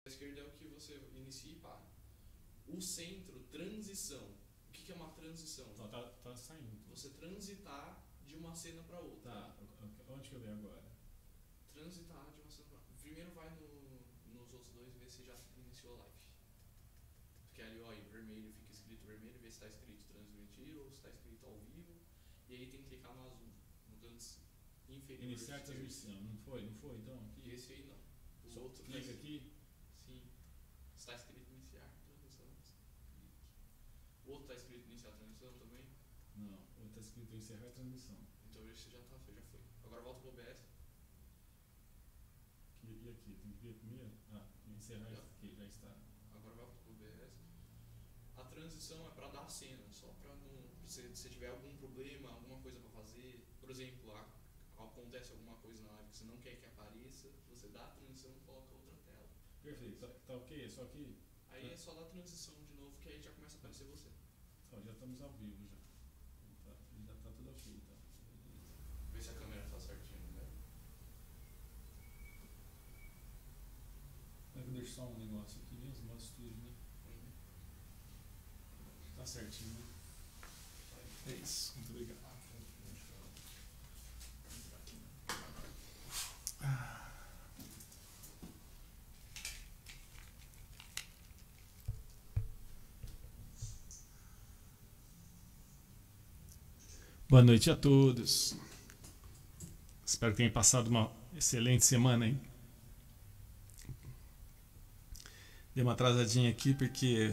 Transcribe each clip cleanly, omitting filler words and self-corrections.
esquerda é o que você inicia e para. O centro, transição. O que é uma transição? Tá saindo. Você transitar de uma cena para outra. Tá, onde que eu leio agora? Transitar de uma cena para outra. Primeiro vai nos outros dois e vê se já iniciou a live. Porque ali, ó, em vermelho fica escrito vermelho, vê se está escrito transmitir ou se está escrito ao vivo. E aí tem que clicar no azul, no canto inferior. Iniciar a transmissão, não foi então? E esse aí não. O Só outro clica aqui. Sim. Está escrito iniciar transmissão. O outro está escrito iniciar transmissão também? Não, o outro está escrito encerrar a transmissão. Então esse já foi. Agora volta pro OBS. E aqui, tem que ver primeiro? Encerrar aqui, já está. Agora volta pro OBS. A transição é para dar a cena, só para não. Se tiver algum problema, alguma coisa para fazer, por exemplo, acontece alguma coisa na live que você não quer que apareça, você dá a transição e coloca outra tela. Perfeito, tá ok? É só aqui? Aí é só dar a transição de novo, que aí já começa a aparecer você. Ó, já estamos ao vivo já. Já tá tudo ok, tá? Beleza. Vê se a câmera tá certinho, né? Eu deixo só um negócio aqui mesmo, no estúdio, né? Tá certinho, né? É isso, muito obrigado. Boa noite a todos. Espero que tenham passado uma excelente semana, hein? Dei uma atrasadinha aqui porque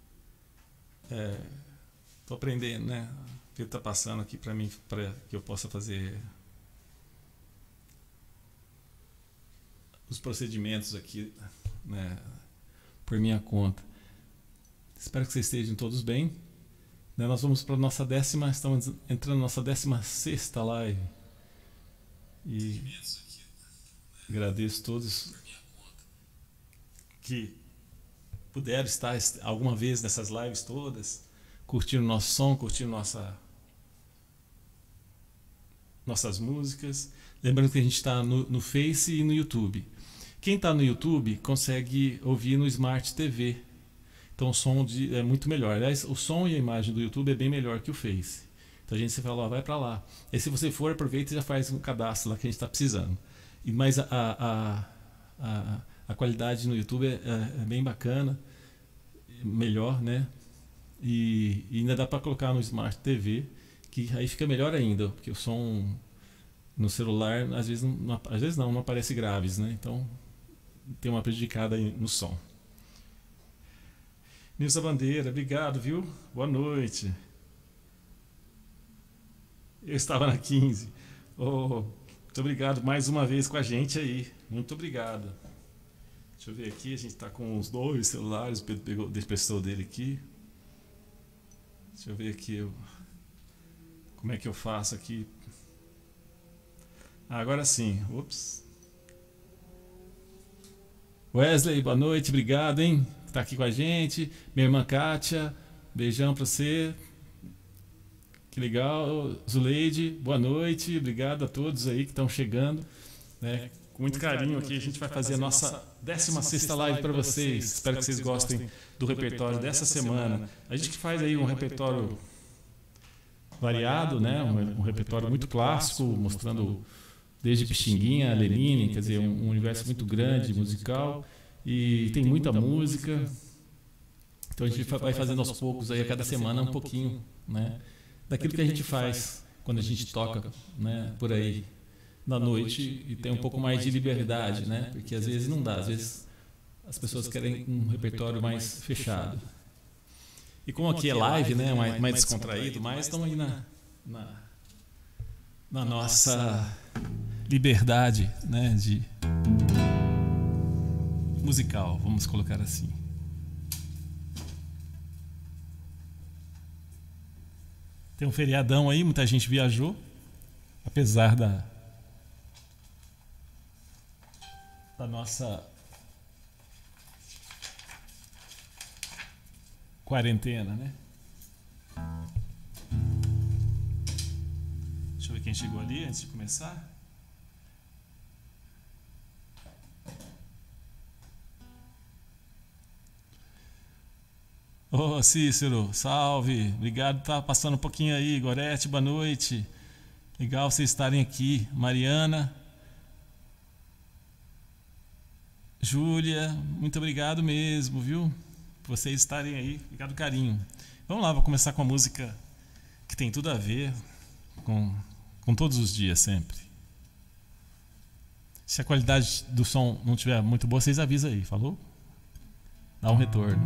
tô aprendendo, né? O que tá passando aqui para mim, para que eu possa fazer os procedimentos aqui, né, por minha conta. Espero que vocês estejam todos bem. Nós vamos para a estamos entrando na nossa 16ª live. E agradeço a todos que puderam estar alguma vez nessas lives todas, curtindo nosso som, curtindo nossas músicas. Lembrando que a gente está no Face e no YouTube. Quem está no YouTube consegue ouvir no Smart TV. Então o som é muito melhor. Aliás, o som e a imagem do YouTube é bem melhor que o Face. Então a gente se fala, ó, vai para lá. E se você for, aproveita e já faz um cadastro lá que a gente está precisando. Mas a qualidade no YouTube é bem bacana, melhor, né? E ainda dá para colocar no Smart TV, que aí fica melhor ainda, porque o som no celular às vezes não aparece graves, né? Então tem uma prejudicada aí no som. Nilson Bandeira, obrigado, viu? Boa noite. Eu estava na 15. Muito obrigado mais uma vez com a gente aí. Muito obrigado. Deixa eu ver aqui, a gente está com os 2 celulares, o Pedro pegou a expressão dele aqui. Deixa eu ver aqui como é que eu faço aqui. Agora sim. Ups. Wesley, boa noite, obrigado, hein? Tá aqui com a gente. Minha irmã Kátia, beijão pra você. Que legal. Zuleide, boa noite. Obrigado a todos aí que estão chegando, né? Com muito carinho aqui a gente vai fazer a nossa 16ª live para vocês. Espero que vocês gostem do repertório dessa semana. A gente faz aí um repertório variado, né? Um repertório muito clássico, mostrando desde Pixinguinha, Lenine, quer dizer, um universo muito grande, musical. E tem muita música. Então a gente vai fazendo aos poucos aí a cada semana um pouquinho, né, daquilo que a gente faz quando a gente toca, né, por aí na noite e tem um pouco mais de liberdade, né? Porque às vezes não dá, às vezes as pessoas querem um repertório mais fechado. E como aqui é live, né, mais descontraído, mas estamos aí na nossa liberdade, né, de musical, vamos colocar assim. Tem um feriadão aí, muita gente viajou, apesar da nossa quarentena, né? Deixa eu ver quem chegou ali antes de começar. Ô Cícero, salve. Obrigado por estar passando um pouquinho aí. Gorete, boa noite. Legal vocês estarem aqui. Mariana, Júlia, muito obrigado mesmo, viu? Por vocês estarem aí. Obrigado, carinho. Vamos lá, vou começar com a música que tem tudo a ver com todos os dias, sempre. Se a qualidade do som não estiver muito boa, vocês avisam aí, falou? Dá um retorno.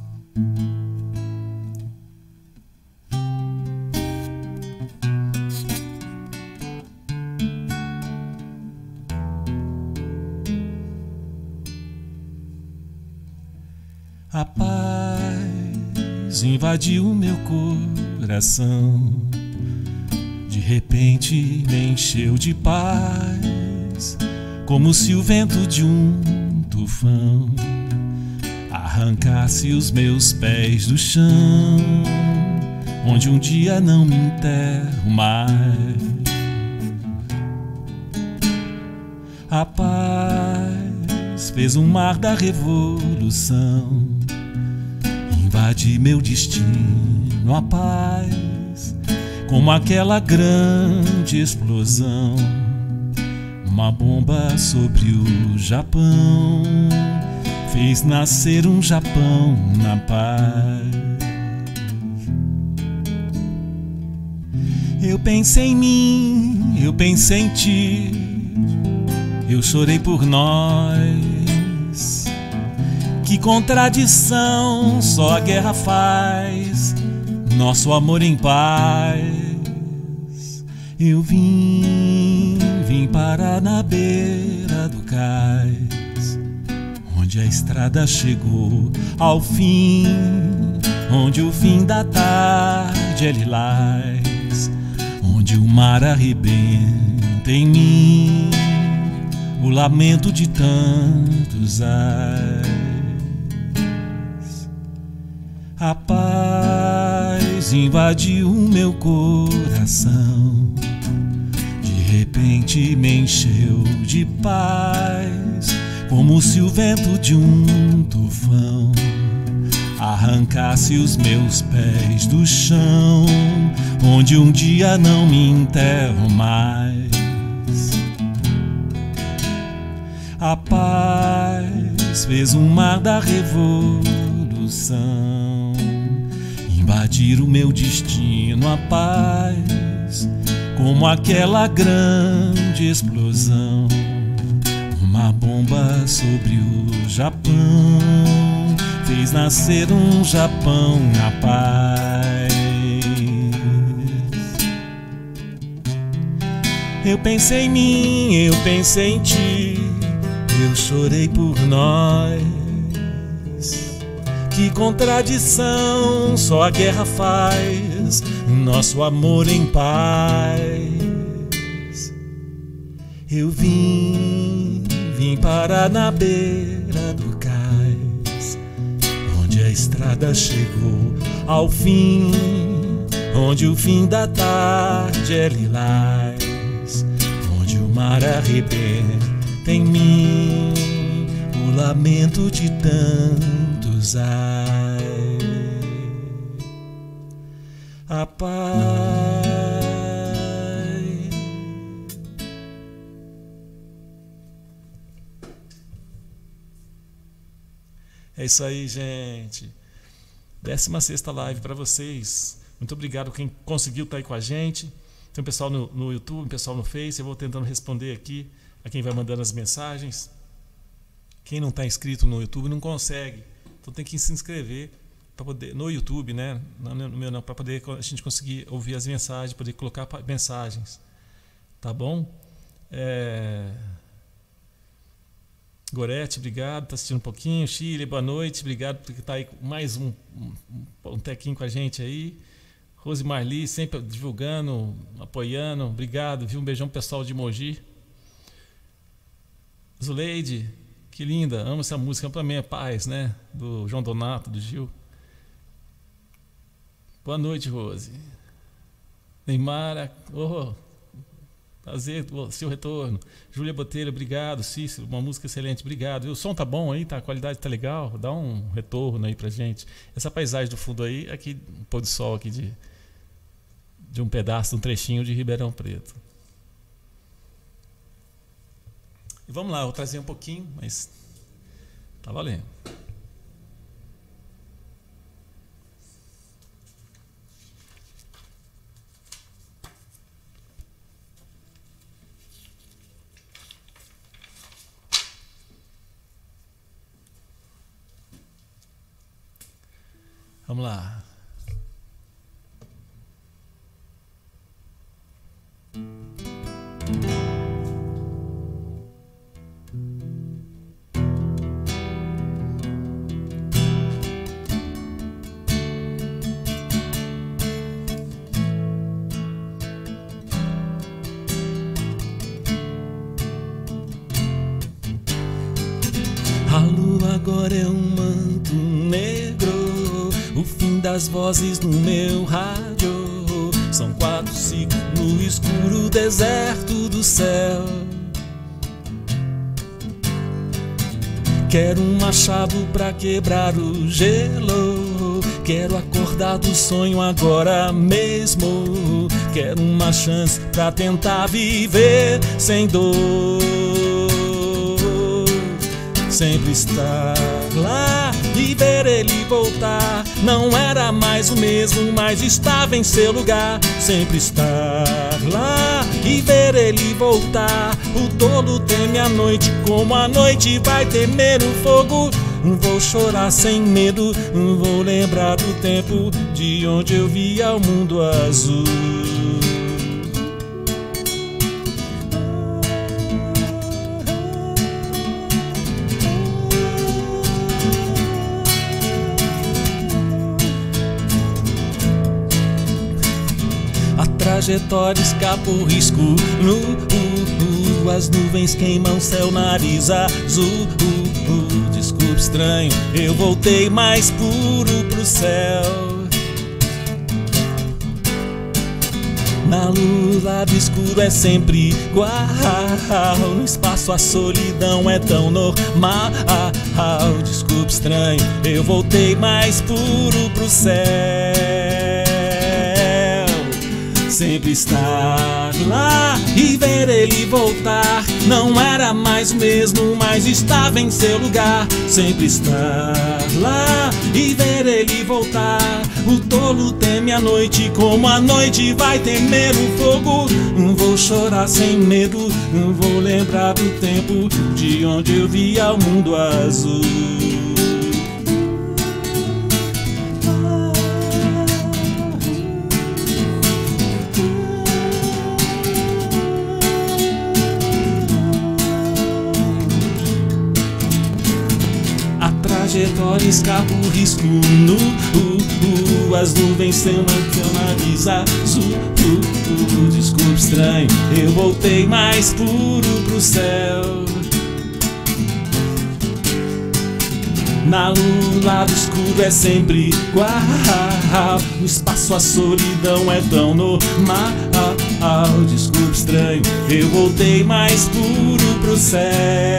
A paz invadiu o meu coração, de repente me encheu de paz, como se o vento de um tufão arrancasse os meus pés do chão, onde um dia não me enterro mais. A paz fez um mar da revolução, invade meu destino, a paz, como aquela grande explosão, uma bomba sobre o Japão, fez nascer um Japão na paz. Eu pensei em mim, eu pensei em ti, eu chorei por nós. Que contradição só a guerra faz, nosso amor em paz. Eu vim parar na beira do cais, onde a estrada chegou ao fim, onde o fim da tarde é lilás, onde o mar arrebenta em mim o lamento de tantos ais. A paz invadiu o meu coração, de repente me encheu de paz, como se o vento de um tufão arrancasse os meus pés do chão, onde um dia não me enterro mais. A paz fez um mar da revolução, invadir o meu destino, a paz, como aquela grande explosão, uma bomba sobre o Japão, fez nascer um Japão na paz. Eu pensei em mim, eu pensei em ti, eu chorei por nós. Que contradição só a guerra faz, nosso amor em paz. Eu vim parar na beira do cais, onde a estrada chegou ao fim, onde o fim da tarde é lilás, onde o mar arrebenta em mim o lamento de tantos ais. A paz. É isso aí, gente. 16ª live para vocês. Muito obrigado quem conseguiu estar aí com a gente. Tem um pessoal no YouTube, um pessoal no Face. Eu vou tentando responder aqui a quem vai mandando as mensagens. Quem não está inscrito no YouTube não consegue. Então tem que se inscrever para poder no YouTube, né? No meu não, para poder a gente conseguir ouvir as mensagens, poder colocar mensagens. Tá bom? Gorete, obrigado, está assistindo um pouquinho. Chile, boa noite, obrigado por estar aí mais um tequinho com a gente aí. Rose Marli, sempre divulgando, apoiando, obrigado, viu? Um beijão pessoal de Mogi. Zuleide, que linda, amo essa música, também é Paz, né? Do João Donato, do Gil. Boa noite, Rose. Neymar, Prazer, seu retorno. Júlia Botelho, obrigado. Cícero, uma música excelente, obrigado. E o som tá bom aí, tá? A qualidade tá legal? Dá um retorno aí pra gente. Essa paisagem do fundo aí, aqui, um pôr do sol aqui de um pedaço, um trechinho de Ribeirão Preto. E vamos lá, eu vou trazer um pouquinho, mas tá valendo. Vamos lá. A lua agora é um manto negro, o fim das vozes no meu rádio. São 4 ciclos no escuro deserto do céu. Quero um machado pra quebrar o gelo. Quero acordar do sonho agora mesmo. Quero uma chance pra tentar viver sem dor. Sempre estar lá e ver ele voltar. Não era mais o mesmo, mas estava em seu lugar. Sempre estar lá e ver ele voltar. O tolo teme a noite como a noite vai temer o fogo. Vou chorar sem medo, vou lembrar do tempo de onde eu via o mundo azul. Trajetória escapa o risco no as nuvens queimam céu, nariz azul. Desculpe, estranho, eu voltei mais puro pro céu. Na luz, lado escuro é sempre igual. No espaço a solidão é tão normal. Desculpe, estranho, eu voltei mais puro pro céu. Sempre estar lá e ver ele voltar. Não era mais o mesmo, mas estava em seu lugar. Sempre estar lá e ver ele voltar. O tolo teme a noite como a noite vai temer o fogo. Vou chorar sem medo, vou lembrar do tempo de onde eu via o mundo azul. Trajetória escapa o risco nu. As nuvens têm seu nariz azul. Desculpe, estranho, eu voltei mais puro pro céu. Na lua, lado escuro é sempre igual. No espaço a solidão é tão normal. Desculpe, estranho, eu voltei mais puro pro céu.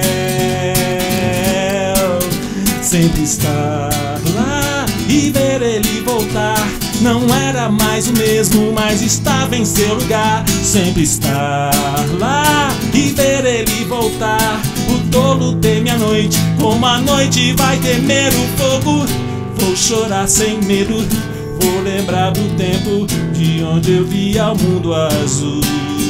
Sempre estar lá e ver ele voltar. Não era mais o mesmo, mas estava em seu lugar. Sempre estar lá e ver ele voltar. O tolo teme a noite como a noite vai temer o fogo. Vou chorar sem medo, vou lembrar do tempo de onde eu via o mundo azul.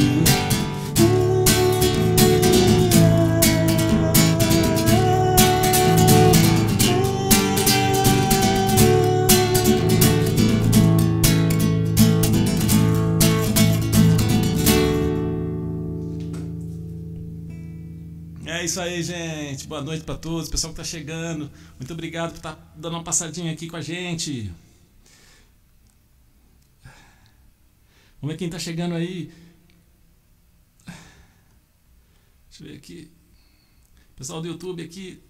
É isso aí, gente. Boa noite para todos, pessoal que tá chegando. Muito obrigado por estar dando uma passadinha aqui com a gente. Vamos ver quem tá chegando aí. Deixa eu ver aqui. Pessoal do YouTube aqui.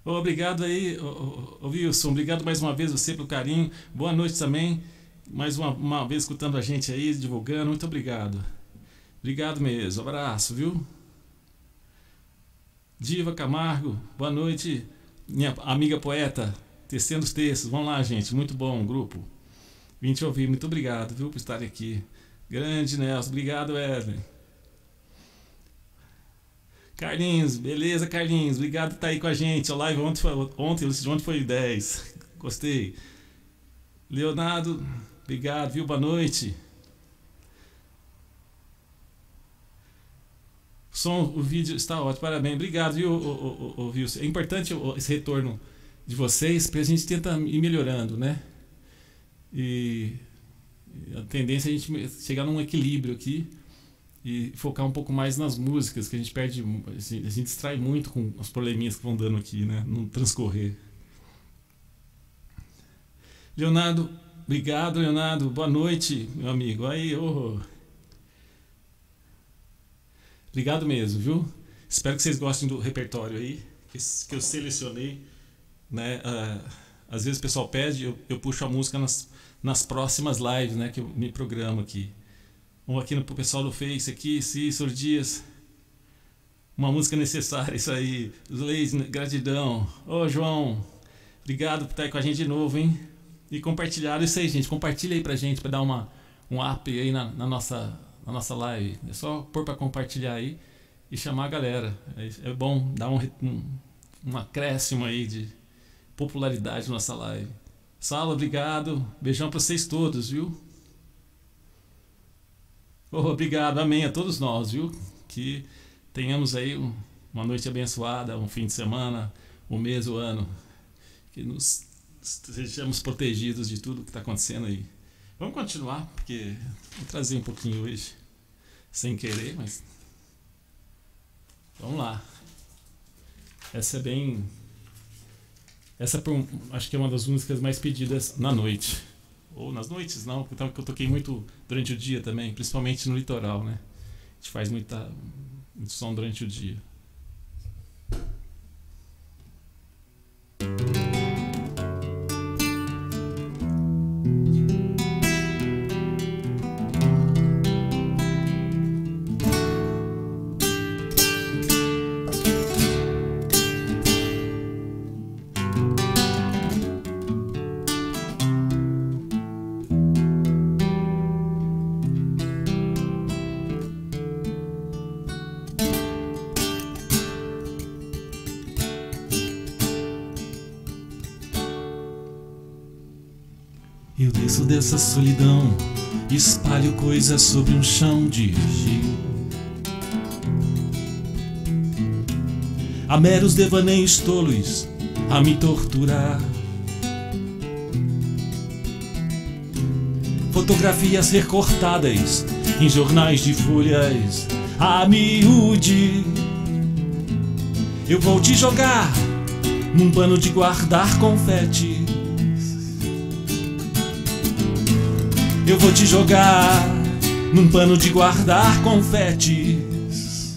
Obrigado aí, Wilson. Obrigado mais uma vez você pelo carinho. Boa noite também. Mais uma vez escutando a gente aí, divulgando. Muito obrigado. Obrigado mesmo. Abraço, viu? Diva Camargo, boa noite. Minha amiga poeta, tecendo os textos. Vamos lá, gente. Muito bom, grupo. Vim te ouvir. Muito obrigado, viu, por estar aqui. Grande Nelson. Obrigado, Evelyn. Carlinhos, beleza, Carlinhos? Obrigado por estar aí com a gente. A live ontem foi 10. Gostei. Leonardo, obrigado, viu? Boa noite. O vídeo está ótimo, parabéns. Obrigado, viu, Wilson? É importante esse retorno de vocês, porque a gente tenta ir melhorando, né? E a tendência é a gente chegar num equilíbrio aqui e focar um pouco mais nas músicas, que a gente perde, a gente distrai muito com os probleminhas que vão dando aqui, né? No transcorrer. Leonardo, obrigado, Leonardo. Boa noite, meu amigo. Aí, obrigado mesmo, viu? Espero que vocês gostem do repertório aí, que eu selecionei, né? Às vezes o pessoal pede, eu puxo a música nas próximas lives, né? Que eu me programo aqui. Vamos aqui pro pessoal do Face aqui, Cícero Dias. Uma música necessária, isso aí. Leis, gratidão. Ô, João, obrigado por estar aí com a gente de novo, hein? E compartilharam isso aí, gente. Compartilha aí pra gente, pra dar um up aí na nossa live. É só pôr para compartilhar aí e chamar a galera. É bom dar um acréscimo aí de popularidade na nossa live. Sala, obrigado. Beijão para vocês todos, viu? Obrigado, amém a todos nós, viu? Que tenhamos aí uma noite abençoada, um fim de semana, um mês, o ano. Que sejamos protegidos de tudo que está acontecendo aí. Vamos continuar, porque vou trazer um pouquinho hoje, sem querer, mas vamos lá. Essa acho que é uma das músicas mais pedidas na noite. Ou nas noites, não, porque eu toquei muito durante o dia também, principalmente no litoral, né? A gente faz muito som durante o dia. Eu desço dessa solidão, espalho coisas sobre um chão de gelo. Há meros devaneios tolos a me torturar. Fotografias recortadas em jornais de folhas a miúde. Eu vou te jogar num pano de guardar confete. Eu vou te jogar num pano de guardar confetes.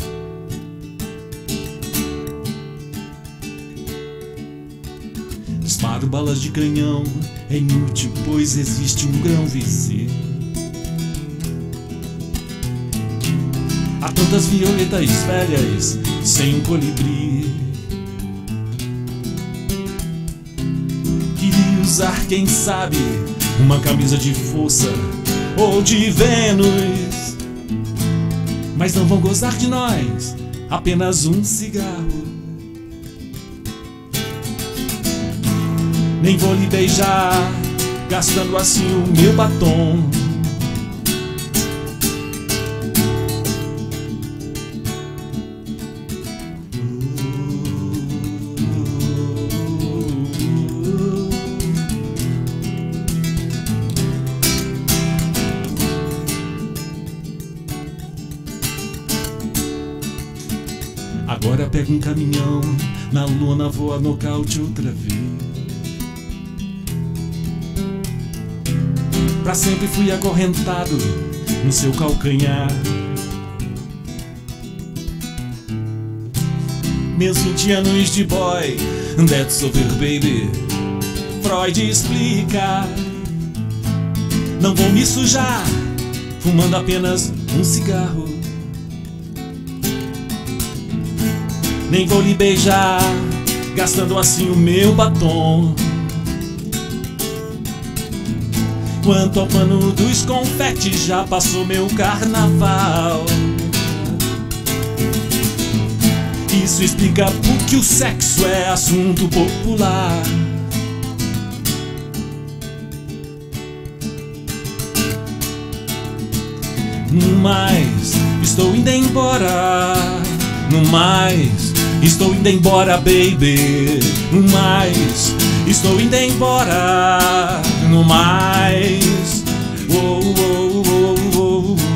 Disparo balas de canhão, é inútil, pois existe um grão vizinho. Há tantas violetas velhas sem um colibri. Queria usar, quem sabe, uma camisa de força ou de Vênus, mas não vão gozar de nós, apenas um cigarro. Nem vou lhe beijar, gastando assim o meu batom. Agora pego um caminhão, na lona vou a nocaute outra vez. Pra sempre fui acorrentado no seu calcanhar. meus 20 anos de boy. That's over, baby. Freud explica. Não vou me sujar fumando apenas um cigarro, nem vou lhe beijar gastando assim o meu batom. Quanto ao pano dos confetes, já passou meu carnaval. Isso explica por que o sexo é assunto popular. No mais, estou indo embora. No mais, estou indo embora, baby. No mais, estou indo embora. No mais, oh, oh, oh, oh, oh.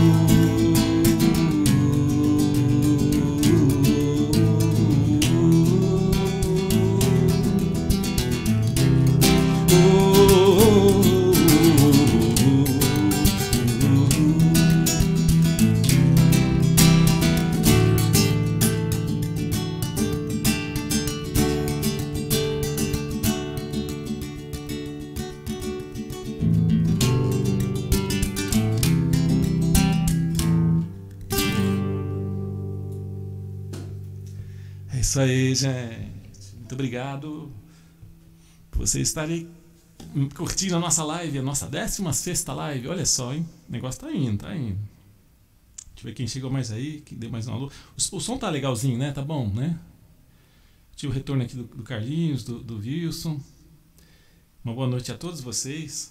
É isso aí, gente. Muito obrigado por vocês estarem curtindo a nossa live, a nossa 16ª live. Olha só, hein? O negócio tá indo, tá indo. Deixa eu ver quem chegou mais aí, que deu mais uma luz. O som tá legalzinho, né? Tá bom, né? Tive o retorno aqui do Carlinhos, do Wilson. Uma boa noite a todos vocês.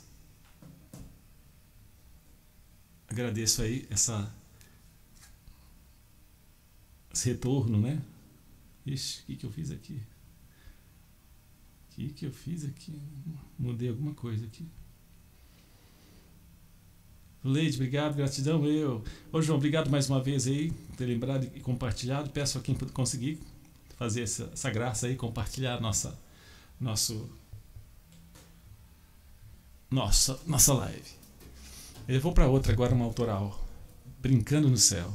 Agradeço aí esse retorno, né? Ixi, o que eu fiz aqui? O que eu fiz aqui? Mudei alguma coisa aqui. Leide, obrigado, gratidão. Ô João, obrigado mais uma vez aí por ter lembrado e compartilhado. Peço a quem conseguir fazer essa graça aí, compartilhar nossa live. Eu vou para outra agora, uma autoral. Brincando no Céu.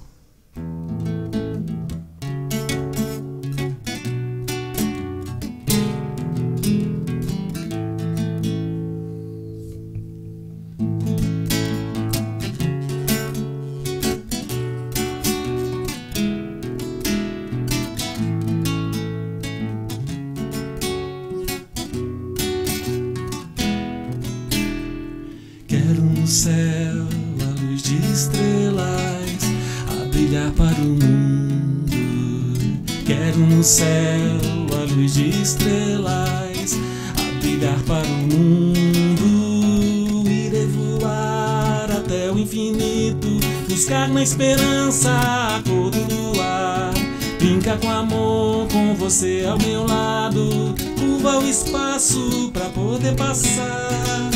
Quero no céu a luz de estrelas a brilhar para o mundo. Quero no céu a luz de estrelas a brilhar para o mundo. Irei voar até o infinito, buscar na esperança a cor do luar. Brincar com amor, com você ao meu lado, curva o espaço pra poder passar.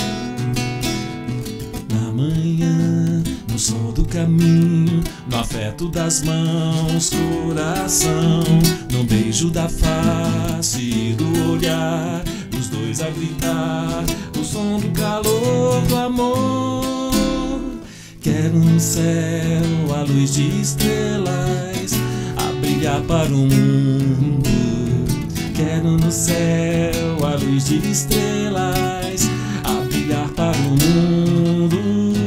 Manhã, no sol do caminho, no afeto das mãos, coração, no beijo da face e do olhar, os dois a gritar, o som do calor do amor. Quero no céu a luz de estrelas a brilhar para o mundo. Quero no céu a luz de estrelas a brilhar para o mundo.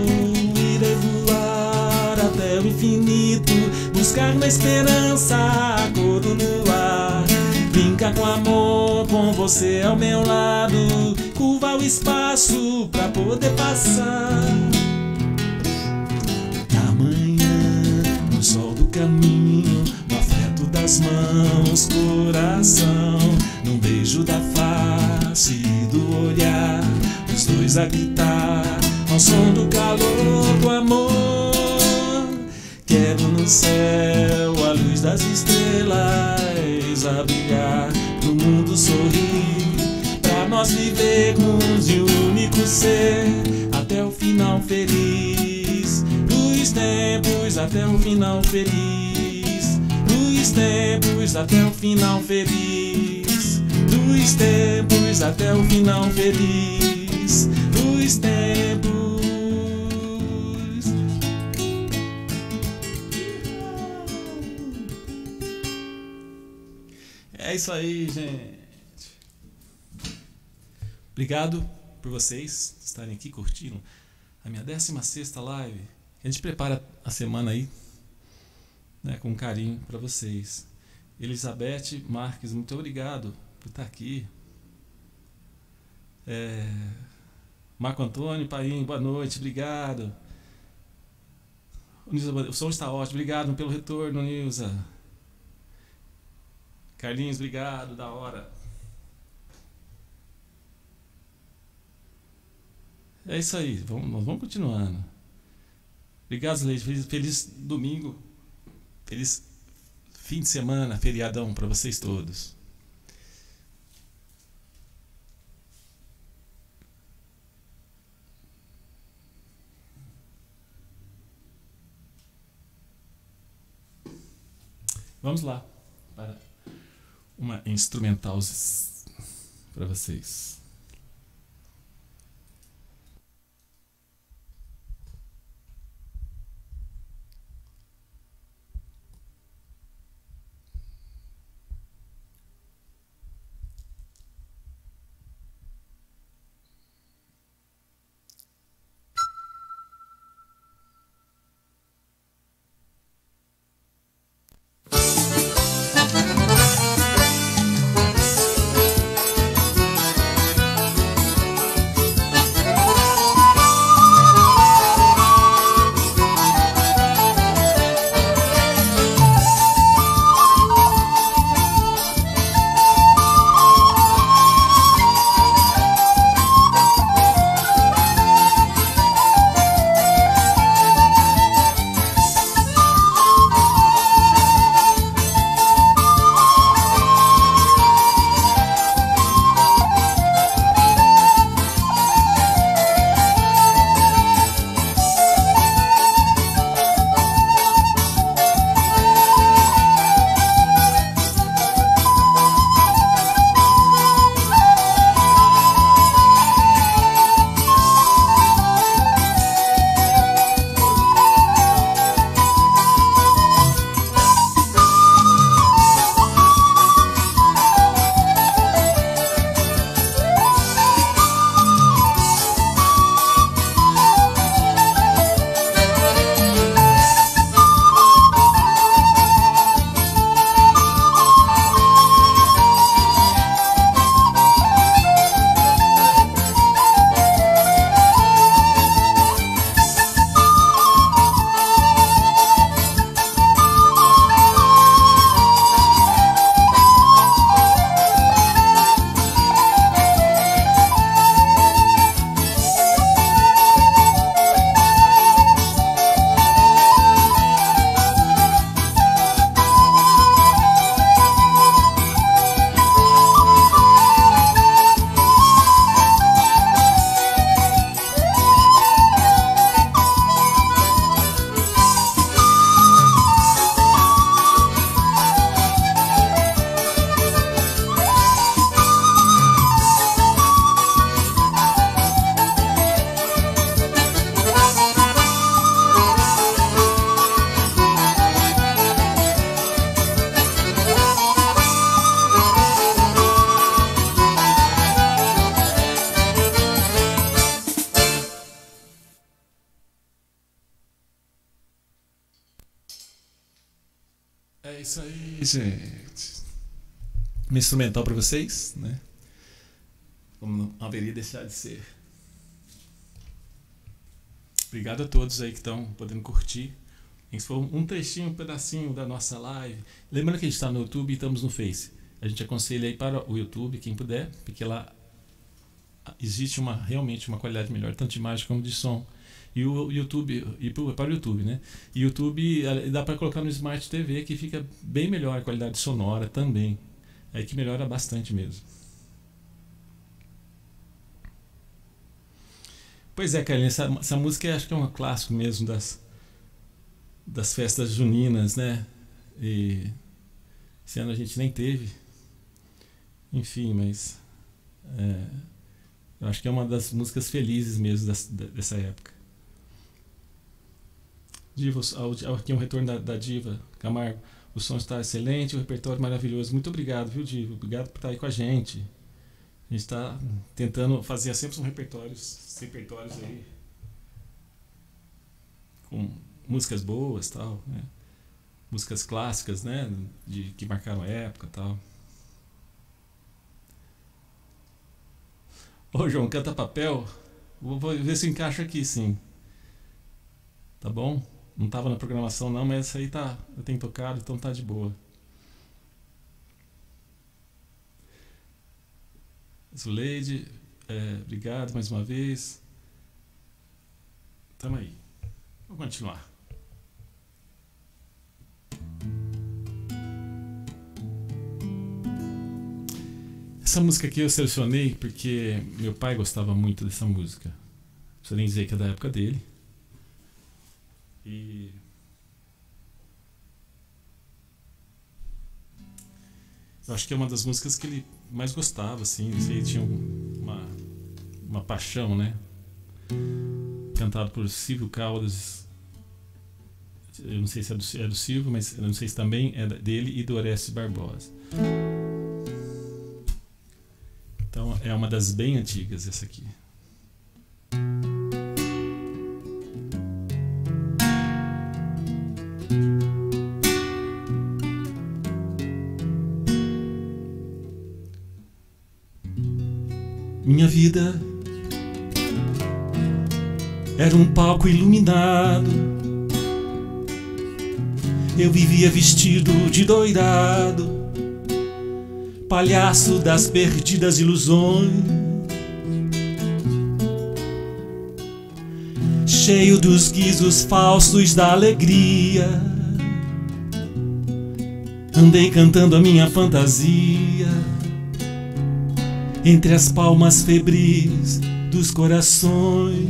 Infinito, buscar na esperança a cor do luar. Brincar com amor, com você ao meu lado, curvar o espaço pra poder passar. Na manhã, no sol do caminho, no afeto das mãos, coração, num beijo da face e do olhar, os dois a gritar ao som do calor do amor. Quero no céu a luz das estrelas a brilhar, pro mundo sorrir, pra nós vivermos de um único ser até o final feliz. Dos tempos até o final feliz. Dos tempos até o final feliz. Dos tempos até o final feliz. Dos tempos. É isso aí, gente. Obrigado por vocês estarem aqui curtindo a minha 16ª live. A gente prepara a semana aí, né, com carinho para vocês. Elizabeth Marques, muito obrigado por estar aqui. Marco Antônio Paim, boa noite, obrigado. O som está ótimo, obrigado pelo retorno, Nilza. Carlinhos, obrigado, da hora. É isso aí, nós vamos continuando. Obrigado, Leite. Feliz domingo. Feliz fim de semana, feriadão para vocês todos. Vamos lá para uma instrumental para vocês. É isso aí, gente. Uma instrumental para vocês, né? Como não haveria deixar de ser. Obrigado a todos aí que estão podendo curtir. Esse foi um trechinho, um pedacinho da nossa live. Lembrando que a gente está no YouTube e estamos no Face. A gente aconselha aí para o YouTube, quem puder, porque lá existe realmente uma qualidade melhor, tanto de imagem como de som. E o YouTube, e para o YouTube, né? E YouTube dá para colocar no Smart TV, que fica bem melhor a qualidade sonora também. É que melhora bastante mesmo. Pois é, Carlinhos, essa música acho que é um clássico mesmo das festas juninas, né? E esse ano a gente nem teve. Enfim, mas eu acho que é uma das músicas felizes mesmo dessa época. Diva, aqui um retorno da Diva Camargo. O som está excelente, o repertório maravilhoso. Muito obrigado, viu, Divo? Obrigado por estar aí com a gente. A gente está tentando fazer sempre uns repertórios aí, com músicas boas, tal, né? Músicas clássicas, né? Que marcaram a época, tal. Ô, João, canta papel? Vou ver se encaixa aqui, sim. Tá bom? Não estava na programação não, mas essa aí tá, eu tenho tocado, então tá de boa. Zuleide, obrigado mais uma vez. Tamo aí. Vamos continuar. Essa música aqui eu selecionei porque meu pai gostava muito dessa música. Não precisa nem dizer que é da época dele. E eu acho que é uma das músicas que ele mais gostava, assim. Ele tinha uma paixão, né? Cantado por Silvio Caldas. Eu não sei se é do Silvio, mas eu não sei se também é dele e do Orestes Barbosa. Então é uma das bem antigas essa aqui. Minha vida era um palco iluminado. Eu vivia vestido de doirado, palhaço das perdidas ilusões, cheio dos guizos falsos da alegria. Andei cantando a minha fantasia entre as palmas febris dos corações.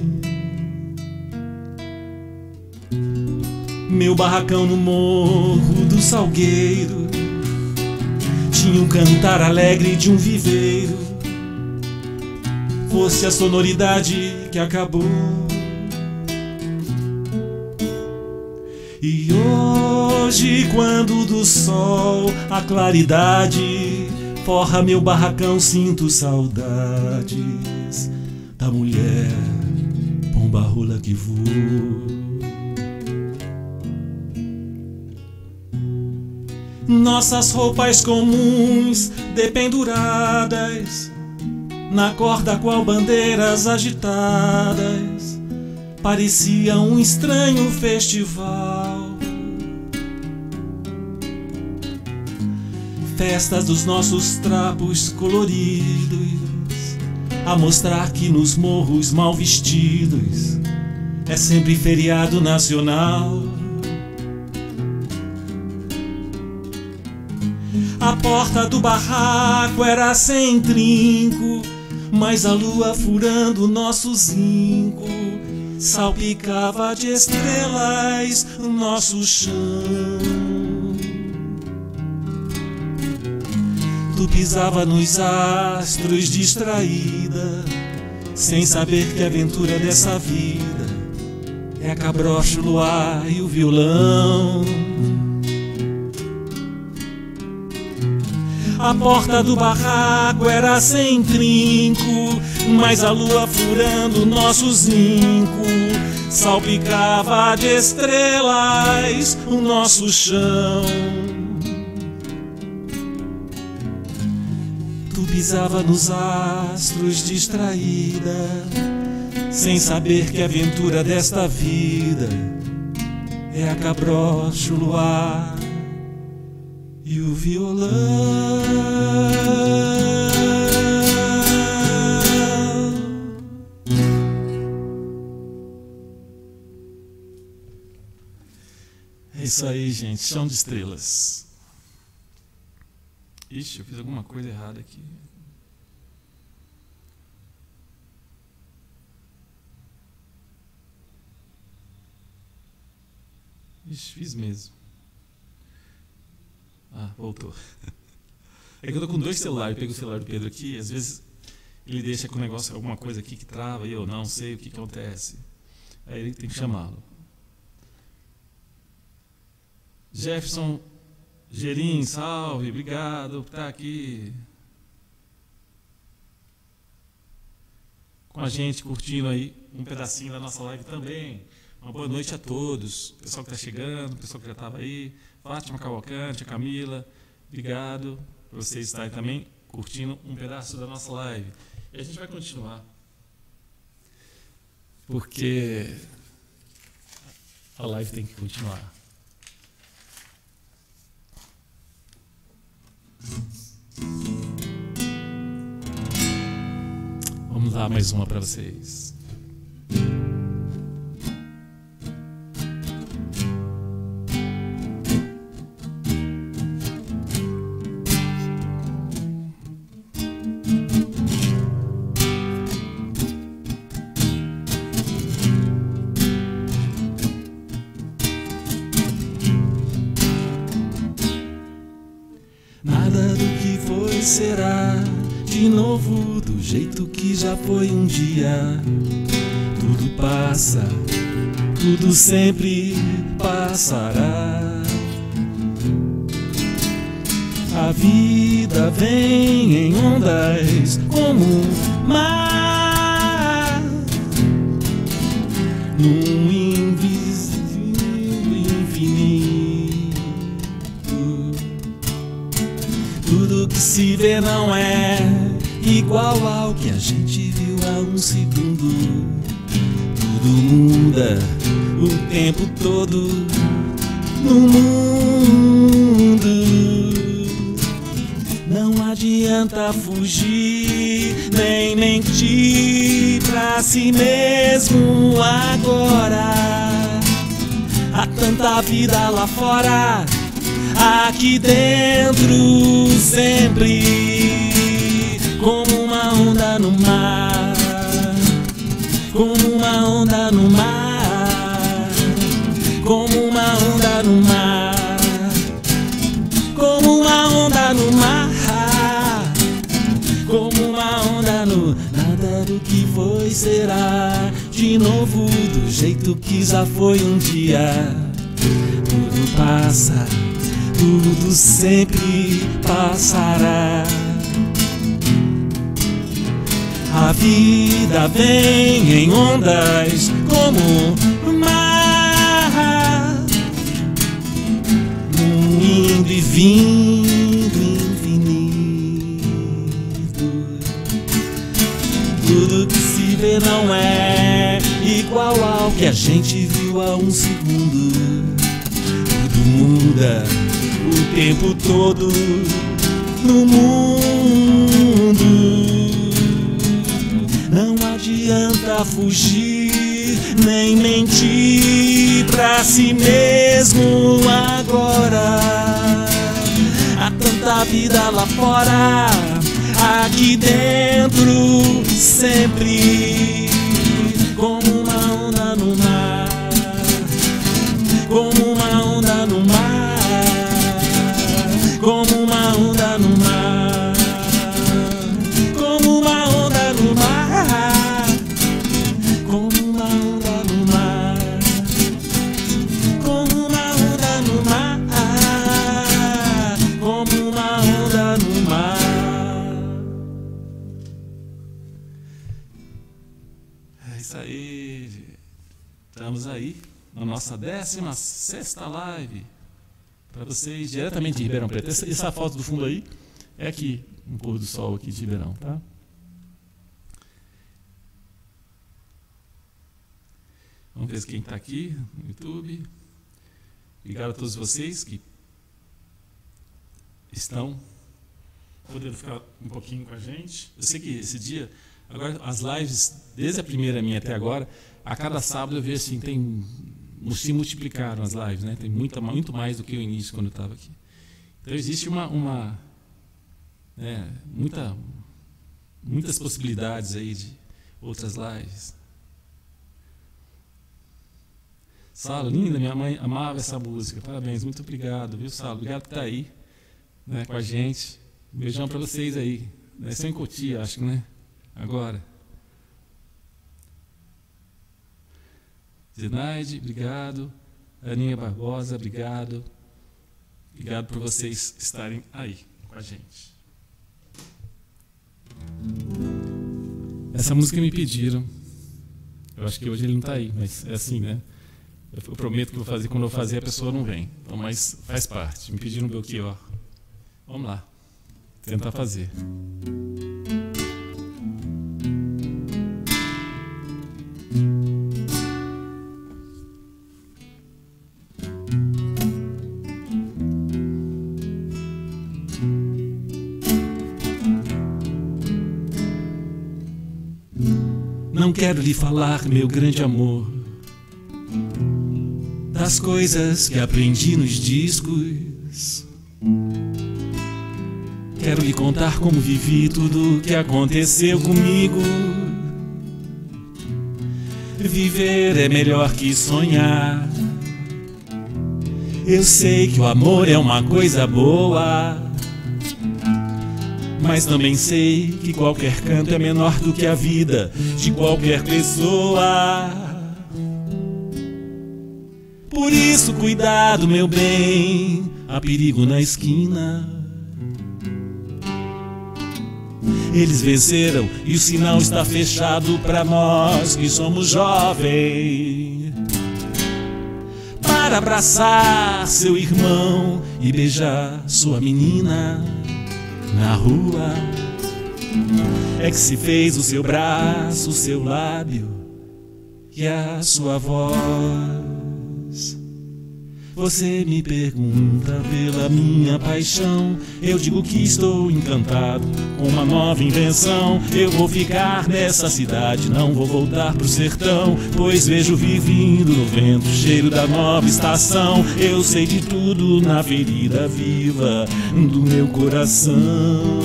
Meu barracão no morro do Salgueiro tinha um cantar alegre de um viveiro. Fosse a sonoridade que acabou. E hoje, quando do sol a claridade forra meu barracão, sinto saudades da mulher pomba rola que voa. Nossas roupas comuns dependuradas na corda qual bandeiras agitadas, parecia um estranho festival. Festas dos nossos trapos coloridos, a mostrar que nos morros mal vestidos é sempre feriado nacional. A porta do barraco era sem trinco, mas a lua furando nosso zinco salpicava de estrelas o nosso chão. Tu pisava nos astros distraída, sem saber que a aventura dessa vida é a cabrocha, o luar e o violão. A porta do barraco era sem trinco, mas a lua furando nosso zinco salpicava de estrelas o nosso chão. Tu pisava nos astros distraída, sem saber que a aventura desta vida é a cabrocha, o luar e o violão. É isso aí, gente. Chão de estrelas. Ixi, eu fiz alguma coisa errada aqui. Ixi, fiz mesmo. Ah, voltou. É que eu tô com dois celulares, eu pego o celular do Pedro aqui, às vezes ele deixa com o negócio, alguma coisa aqui que trava e eu não sei o que acontece. Aí ele tem que chamá-lo. Jefferson Gerim, salve, obrigado por estar aqui com a gente, curtindo aí um pedacinho da nossa live também. Uma boa noite a todos, pessoal que está chegando, pessoal que já estava aí, Fátima Cavalcante, a Camila, obrigado por vocês estarem também curtindo um pedaço da nossa live. E a gente vai continuar, porque a live tem que continuar. Vamos dar mais uma para vocês. Nada do que foi será de novo do jeito que já foi um dia. Tudo passa, tudo sempre passará. A vida vem em ondas como mar, num invisível infinito. Tudo que se vê não é igual ao que a gente viu há um segundo. Tudo muda o tempo todo no mundo. Não adianta fugir nem mentir pra si mesmo agora. Há tanta vida lá fora, aqui dentro sempre, como uma onda no mar, como uma onda no mar, como uma onda no mar, como uma onda no mar, como uma onda no... Nada do que foi será de novo do jeito que já foi um dia. Tudo passa, tudo sempre passará. A vida vem em ondas como mar, num indo e vindo infinito. Tudo que se vê não é igual ao que a gente viu há um segundo. Tudo muda o tempo todo no mundo. Não adianta fugir nem mentir pra si mesmo agora. Há tanta vida lá fora, aqui dentro sempre, como uma onda no mar, como uma onda no mar, como uma onda no mar, como uma onda no mar, como uma onda no mar, como uma onda no mar, como uma onda no mar. É isso aí. Estamos aí na nossa 16ª live para vocês, diretamente de Ribeirão Preto. Essa foto do fundo aí é aqui, um pôr do sol aqui de Ribeirão, tá? Vamos ver quem está aqui no YouTube. Obrigado a todos vocês que estão podendo ficar um pouquinho com a gente. Eu sei que esse dia, agora as lives, desde a primeira minha até agora, a cada sábado eu vejo assim, se multiplicaram as lives, né? Tem muito mais do que o início quando eu estava aqui. Então existe muitas possibilidades aí de outras lives. Salo, linda, minha mãe amava essa música. Parabéns, muito obrigado, viu, Salo? Obrigado por estar aí, né, com a gente. Um beijão para vocês aí. São em Cotia, acho que, né? Agora. Zenaide, obrigado. Aninha Barbosa, obrigado. Obrigado por vocês estarem aí com a gente. Essa música me pediram. Eu acho que hoje ele não está aí, mas é assim, né? Eu prometo que vou fazer, quando eu fazer a pessoa não vem. Então, mas faz parte. Me pediram o Belchior. Vamos lá. Tentar fazer. Não quero lhe falar, meu grande amor, das coisas que aprendi nos discos. Quero lhe contar como vivi tudo que aconteceu comigo. Viver é melhor que sonhar. Eu sei que o amor é uma coisa boa, mas também sei que qualquer canto é menor do que a vida de qualquer pessoa. Por isso, cuidado, meu bem, há perigo na esquina. Eles venceram e o sinal está fechado para nós que somos jovens. Para abraçar seu irmão e beijar sua menina na rua, é que se fez o seu braço, o seu lábio e a sua voz. Você me pergunta pela minha paixão, eu digo que estou encantado com uma nova invenção. Eu vou ficar nessa cidade, não vou voltar pro sertão, pois vejo vir vindo no vento o cheiro da nova estação. Eu sei de tudo na ferida viva do meu coração.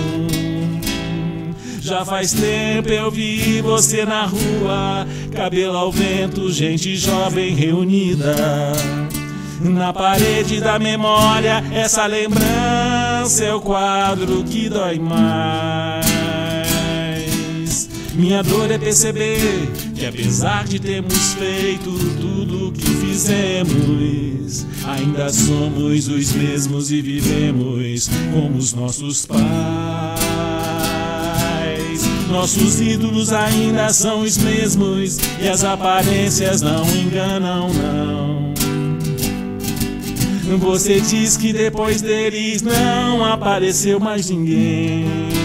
Já faz tempo eu vi você na rua, cabelo ao vento, gente jovem reunida. Na parede da memória, essa lembrança é o quadro que dói mais. Minha dor é perceber que apesar de termos feito tudo o que fizemos, ainda somos os mesmos e vivemos como os nossos pais. Nossos ídolos ainda são os mesmos e as aparências não enganam, não. Você diz que depois deles não apareceu mais ninguém.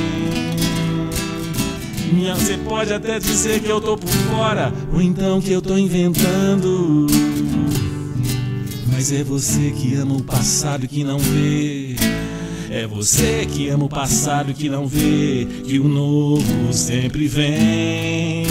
Você pode até dizer que eu tô por fora, ou então que eu tô inventando, mas é você que ama o passado que não vê. É você que ama o passado que não vê que o novo sempre vem.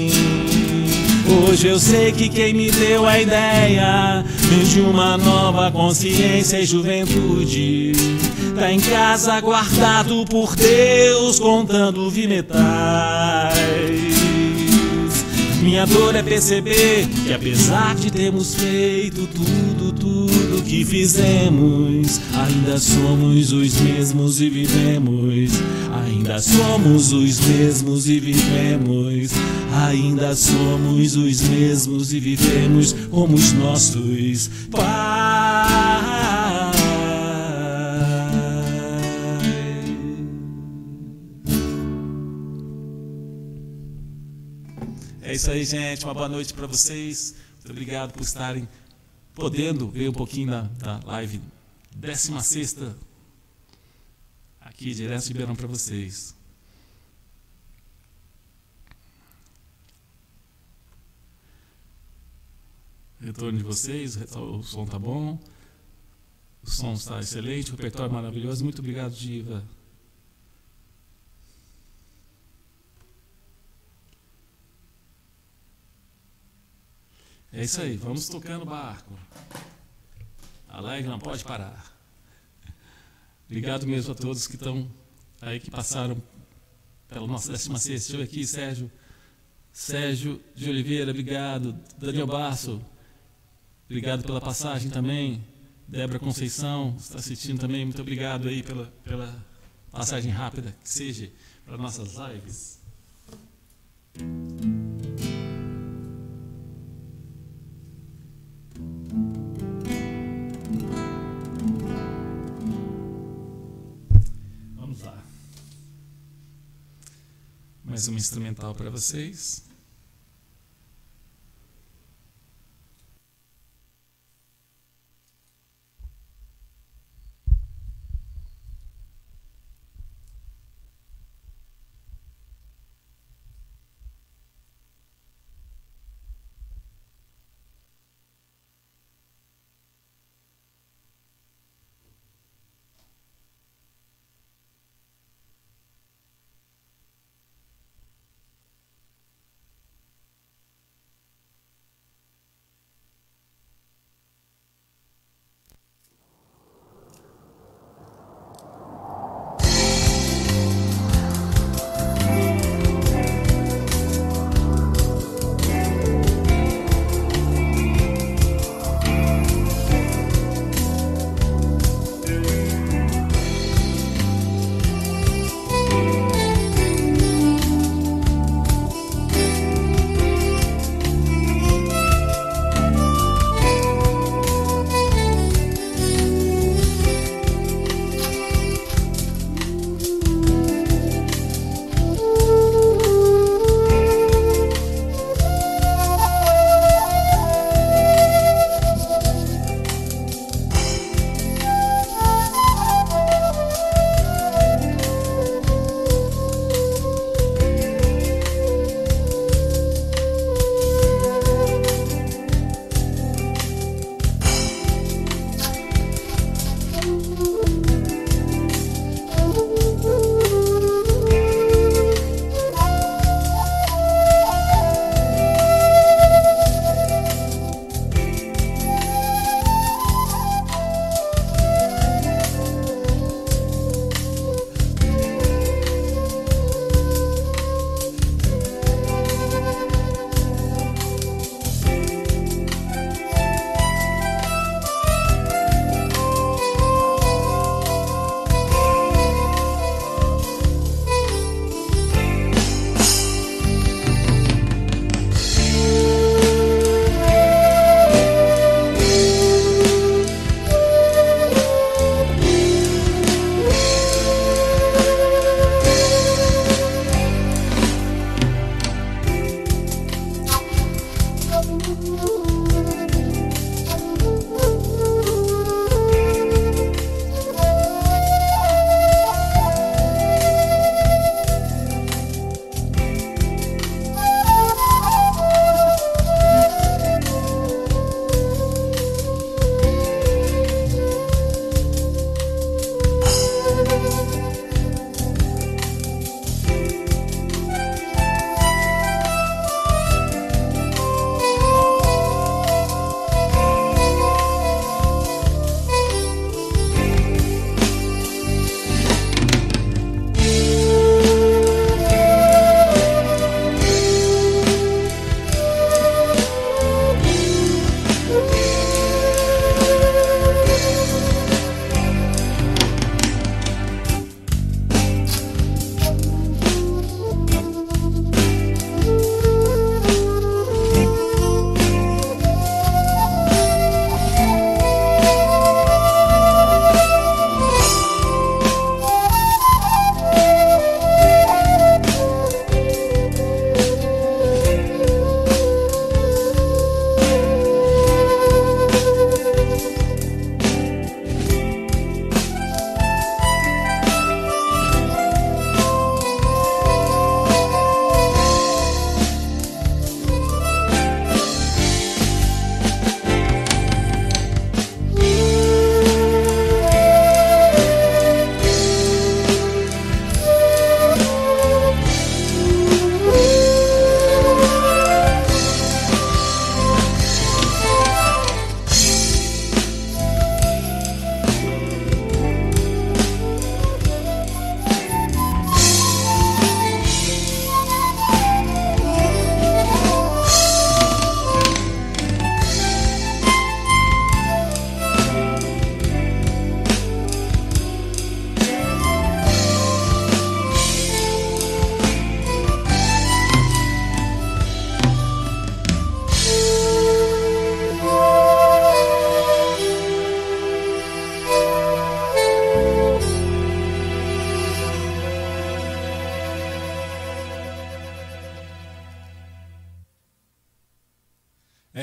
Hoje eu sei que quem me deu a ideia de uma nova consciência e juventude tá em casa guardado por Deus contando vimetais. Minha dor é perceber que apesar de termos feito tudo que fizemos, ainda somos os mesmos e vivemos. Ainda somos os mesmos e vivemos. Ainda somos os mesmos e vivemos como os nossos pais. É isso aí, gente. Uma boa noite para vocês. Muito obrigado por estarem podendo ver um pouquinho da live 16ª aqui direto de Ribeirão para vocês. Retorno de vocês, o som tá bom, o som está excelente, o repertório maravilhoso. Muito obrigado, Diva. É isso aí, vamos tocando o barco. A live não pode parar. Obrigado mesmo a todos que estão aí, que passaram pela nossa 16ª. Deixa eu ver aqui, Sérgio de Oliveira, obrigado. Daniel Basso, obrigado pela passagem também. Débora Conceição, está assistindo também, muito obrigado aí pela passagem rápida, que seja para nossas lives. mais uma instrumental para vocês.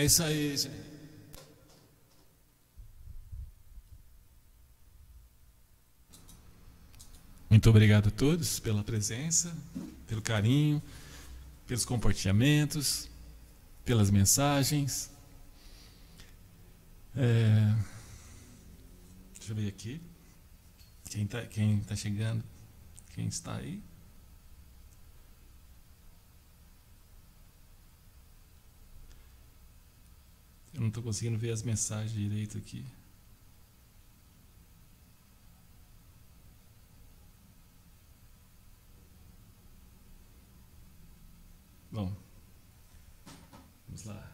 É isso aí, gente. Muito obrigado a todos pela presença, pelo carinho, pelos compartilhamentos, pelas mensagens. Deixa eu ver aqui. Quem tá chegando? Quem está aí? Eu não estou conseguindo ver as mensagens direito aqui. Bom, vamos lá.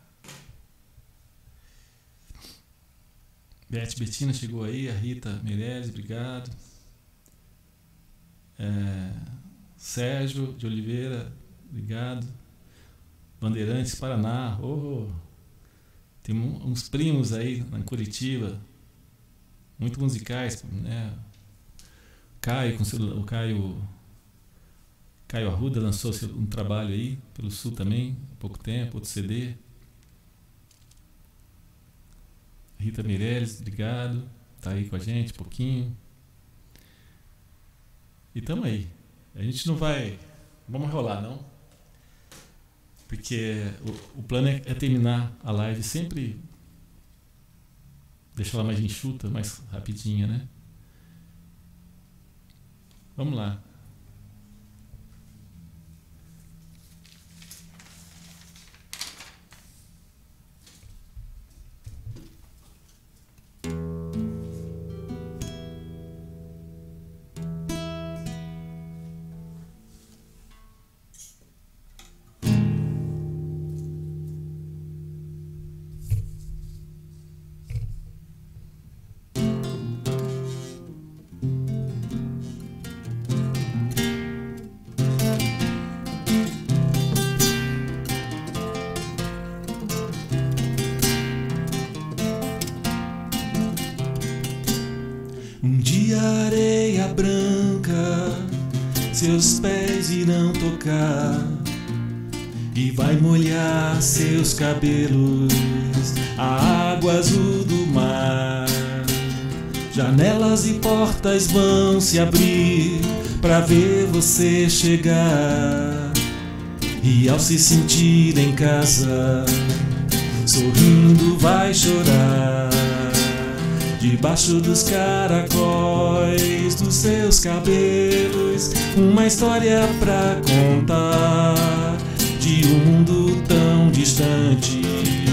Beth Bettina chegou aí, a Rita Meirelles, obrigado. Sérgio de Oliveira, obrigado. Bandeirantes, Paraná, tem uns primos aí em Curitiba, muito musicais, né? O Caio Arruda lançou um trabalho aí pelo Sul também, há pouco tempo, outro CD. Rita Meirelles, obrigado, tá aí com a gente um pouquinho. E tamo aí. A gente não vai, vamos enrolar não, porque o plano é terminar a live sempre, deixar ela mais enxuta, mais rapidinha, né? Vamos lá. Areia branca, seus pés irão tocar e vai molhar seus cabelos, a água azul do mar. Janelas e portas vão se abrir pra ver você chegar, e ao se sentir em casa, sorrindo vai chorar. Debaixo dos caracóis dos seus cabelos, uma história pra contar de um mundo tão distante.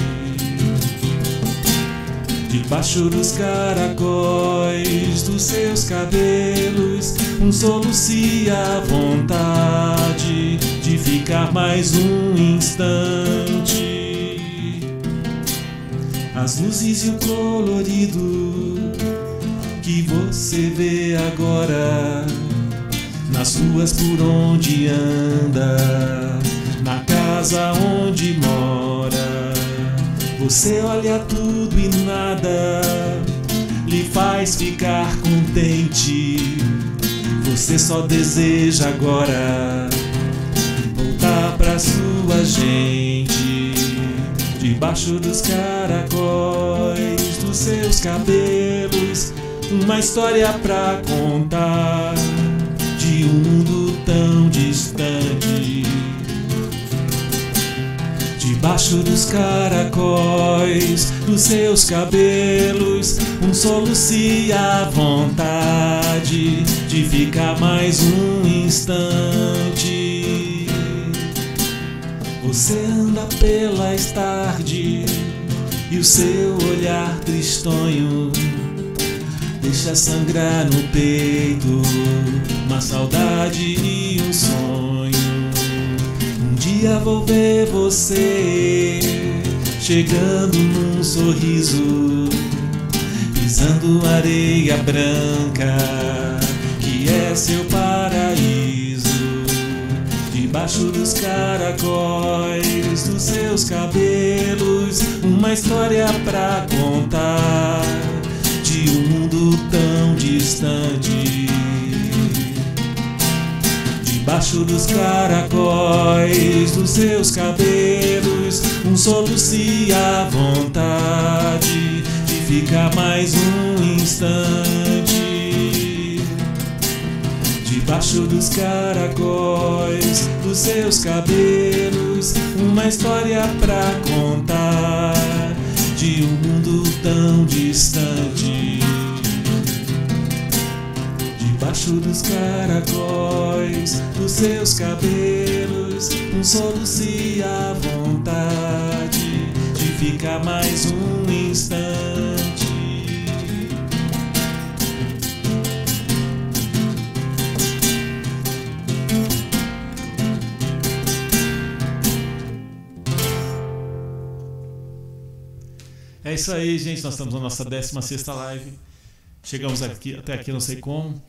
Debaixo dos caracóis dos seus cabelos, um soluço à vontade de ficar mais um instante. As luzes e o colorido que você vê agora nas ruas por onde anda, na casa onde mora. Você olha tudo e nada lhe faz ficar contente. Você só deseja agora voltar pra sua gente. Debaixo dos caracóis dos seus cabelos, uma história pra contar de um mundo tão distante. Debaixo dos caracóis dos seus cabelos, um soluço à vontade de ficar mais um instante. Você anda pelas tardes e o seu olhar tristonho deixa sangrar no peito uma saudade e um sonho. Um dia vou ver você chegando num sorriso, pisando areia branca que é seu paraíso. Debaixo dos caracóis dos seus cabelos, uma história pra contar de um mundo tão distante. Debaixo dos caracóis dos seus cabelos, um soluce a vontade de ficar mais um instante debaixo dos caracóis dos seus cabelos, uma história pra contar de um mundo tão distante. Debaixo dos caracóis dos seus cabelos, um soluce a vontade de ficar mais um instante. É isso aí, gente. Nós estamos na nossa 16ª live. Chegamos até aqui, não sei como.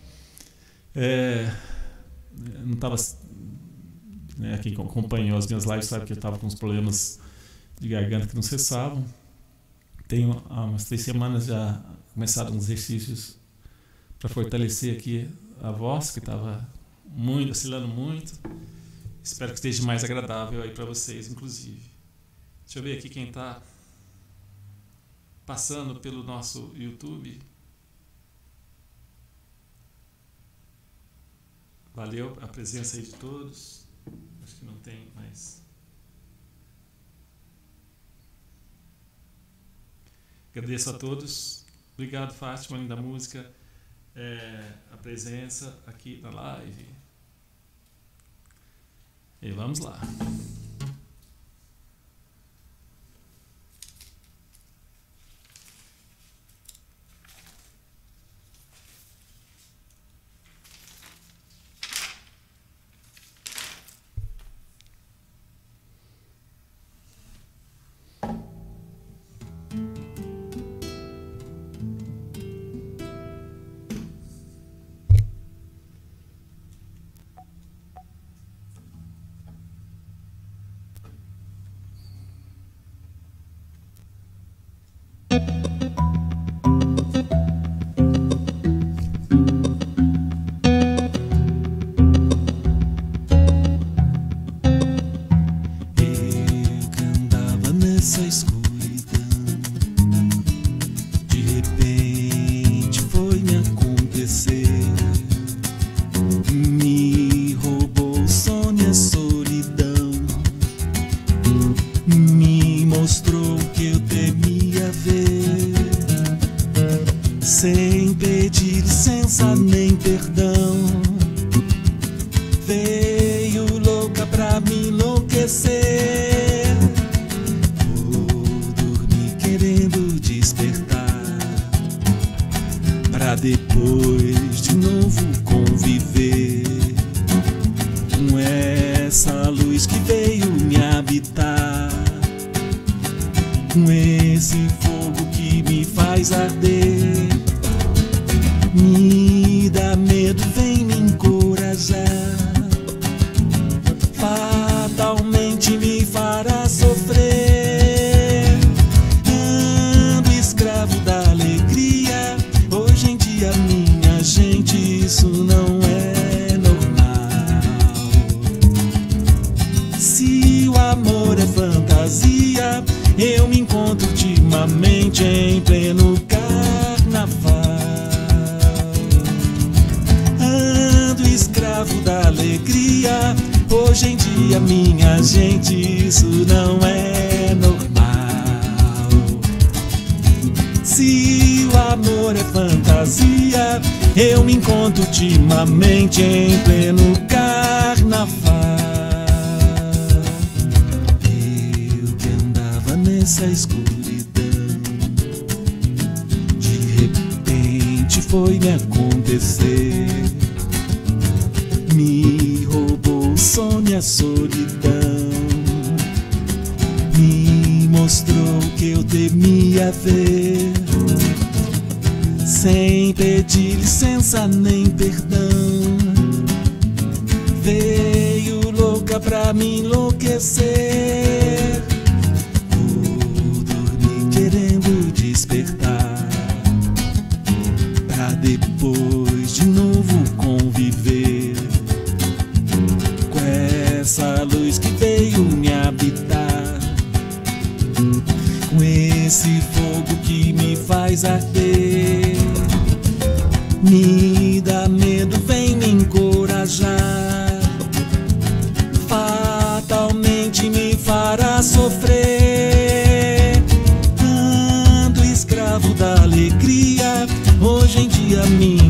Não estava... quem acompanhou as minhas lives sabe que eu estava com uns problemas de garganta que não cessavam. Tenho há umas 3 semanas já começado uns exercícios para fortalecer aqui a voz, que estava oscilando muito. Espero que esteja mais agradável aí para vocês, inclusive. Deixa eu ver aqui quem está passando pelo nosso YouTube. Valeu a presença aí de todos. Acho que não tem mais. Agradeço a todos. Obrigado, Fátima, linda música. A presença aqui na live. E vamos lá. Sem pedir licença nem perdão, veio louca pra me enlouquecer. Vou dormir querendo despertar, pra depois de novo conviver com essa luz que veio me habitar, com esse fogo que me faz arder. Me dá medo, vem me encorajar, fatalmente me fará sofrer. Ando escravo da alegria, hoje em dia minha gente, isso não é normal. Se o amor é fantasia, eu me encontro ultimamente em pleno carnaval. Escravo da alegria, hoje em dia minha gente, isso não é normal. Se o amor é fantasia, eu me encontro ultimamente em pleno carnaval. Eu que andava nessa escuridão, de repente foi me acontecer. Me roubou o sono e a solidão, me mostrou o que eu temia ver. Sem pedir licença nem perdão, veio louca pra me enlouquecer. Vou dormir querendo despertar, pra depois de novo conviver com essa luz que veio me habitar,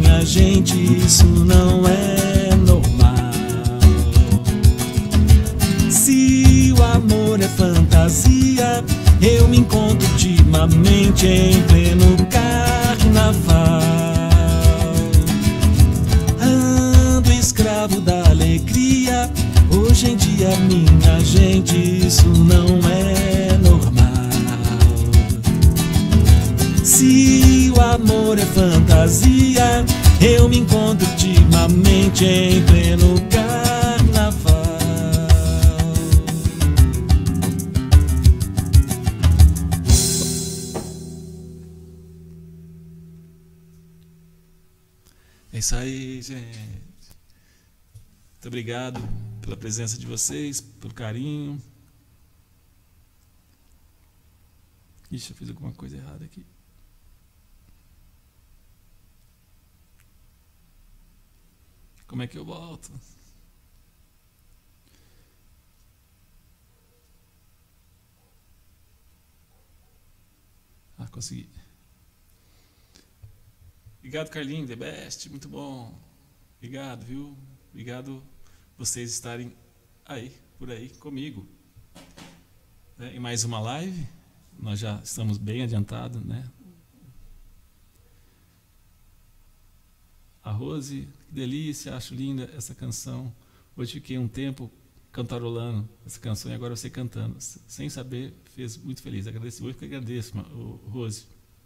minha gente, isso não é normal. Se o amor é fantasia, eu me encontro ultimamente em pleno carnaval. Ando escravo da alegria, hoje em dia minha gente, isso não é normal. Se o amor é fantasia, eu me encontro ultimamente em pleno carnaval. É isso aí, gente. Muito obrigado pela presença de vocês, pelo carinho. Ixi, eu fiz alguma coisa errada aqui. Como é que eu volto? Ah, consegui. Obrigado, Carlinhos, the best, muito bom. Obrigado, viu? Obrigado vocês estarem aí, por aí, comigo. Em mais uma live, nós já estamos bem adiantados, né? A Rose, que delícia, acho linda essa canção. Hoje fiquei um tempo cantarolando essa canção e agora você cantando. Sem saber, fez muito feliz. Agradeço, hoje que agradeço, Rose.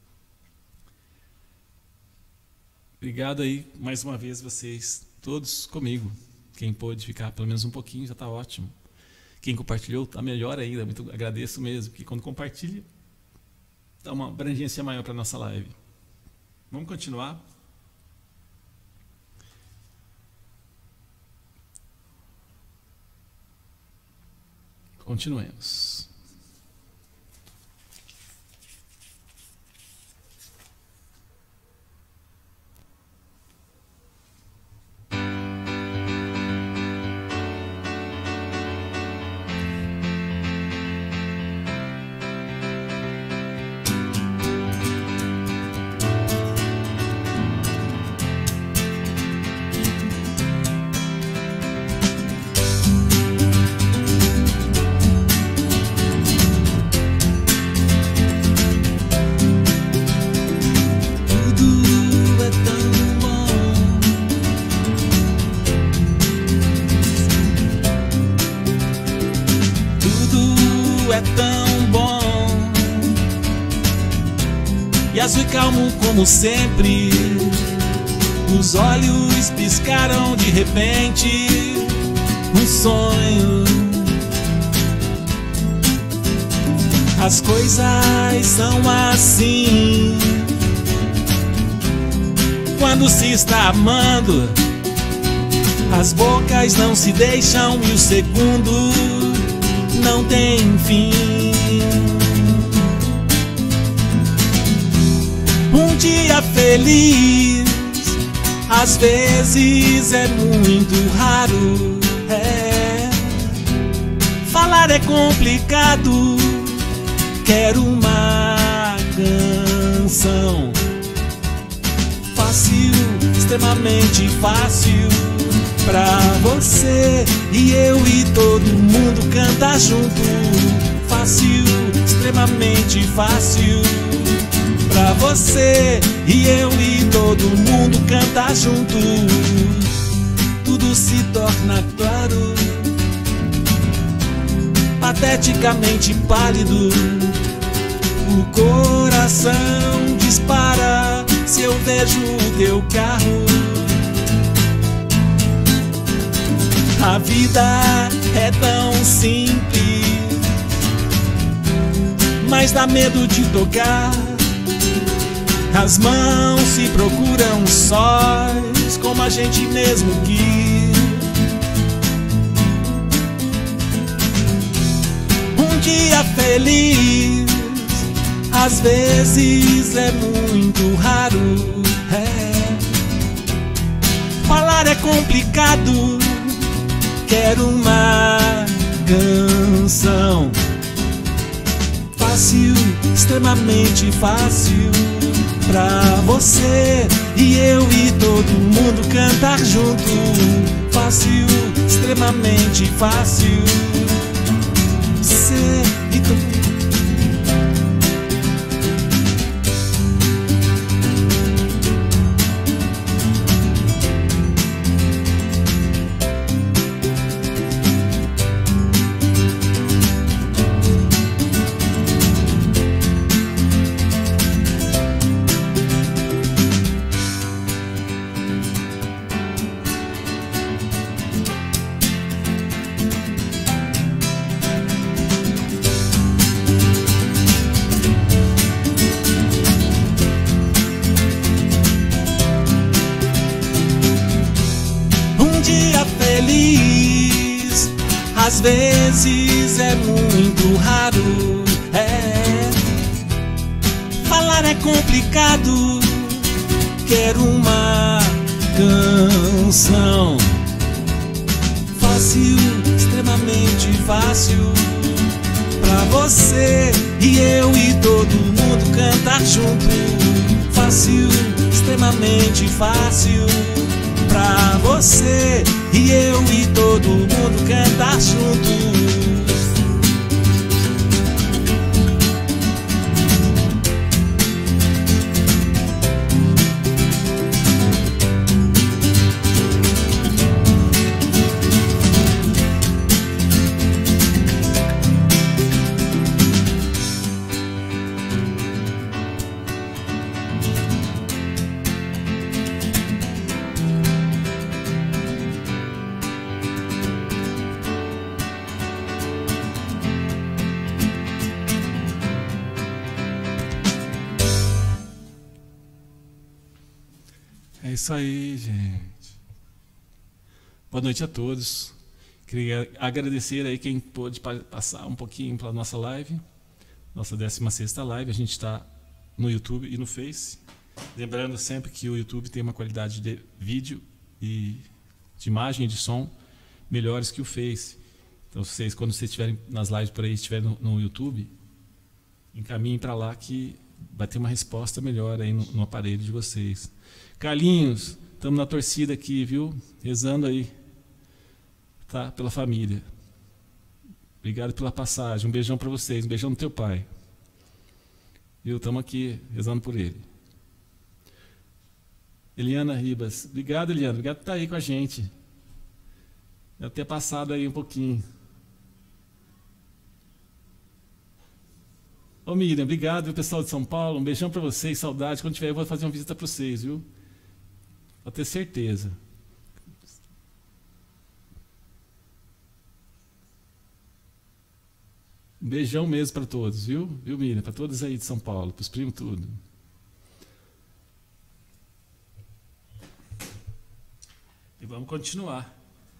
Obrigado aí, mais uma vez, vocês todos comigo. Quem pôde ficar pelo menos um pouquinho já está ótimo. Quem compartilhou está melhor ainda, muito agradeço mesmo, porque quando compartilha, dá uma abrangência maior para a nossa live. Vamos continuar. Continuemos. Azul e calmo como sempre, os olhos piscaram de repente, um sonho. As coisas são assim, quando se está amando, as bocas não se deixam e o segundo não tem fim. Um dia feliz, às vezes é muito raro. Falar é complicado. Quero uma canção fácil, extremamente fácil, pra você e eu e todo mundo cantar junto. Fácil, extremamente fácil, pra você e eu e todo mundo cantar junto. Tudo se torna claro, pateticamente pálido. O coração dispara se eu vejo o teu carro. A vida é tão simples, mas dá medo de tocar. As mãos se procuram sós, como a gente mesmo quis. Um dia feliz, às vezes é muito raro. Falar é complicado. Quero uma canção fácil, extremamente fácil, pra você e eu e todo mundo cantar junto. Fácil, extremamente fácil. Você e todo mundo. Às vezes é muito raro, falar é complicado. Quero uma canção fácil, extremamente fácil, pra você e eu e todo mundo cantar junto. Fácil, extremamente fácil, pra você e eu e todo mundo cantar junto. É isso aí, gente. Boa noite a todos. Queria agradecer aí quem pôde passar um pouquinho pela nossa live, nossa 16ª live. A gente está no YouTube e no Face. Lembrando sempre que o YouTube tem uma qualidade de vídeo e de imagem e de som melhores que o Face. Então, vocês, quando vocês estiverem nas lives por aí, estiverem no YouTube, encaminhem para lá que vai ter uma resposta melhor aí no aparelho de vocês. Carlinhos, estamos na torcida aqui, viu? Rezando aí, tá? Pela família. Obrigado pela passagem. Um beijão para vocês. Um beijão no teu pai. Viu? Estamos aqui rezando por ele. Eliana Ribas. Obrigado, Eliana. Obrigado por estar aí com a gente. Deve ter passado aí um pouquinho. Ô Miriam, obrigado, viu, pessoal de São Paulo. Um beijão para vocês, saudade. Quando tiver, eu vou fazer uma visita para vocês, viu? Pode ter certeza. Um beijão mesmo para todos, viu? Viu, Miriam? Para todos aí de São Paulo, para os primos, tudo. E vamos continuar.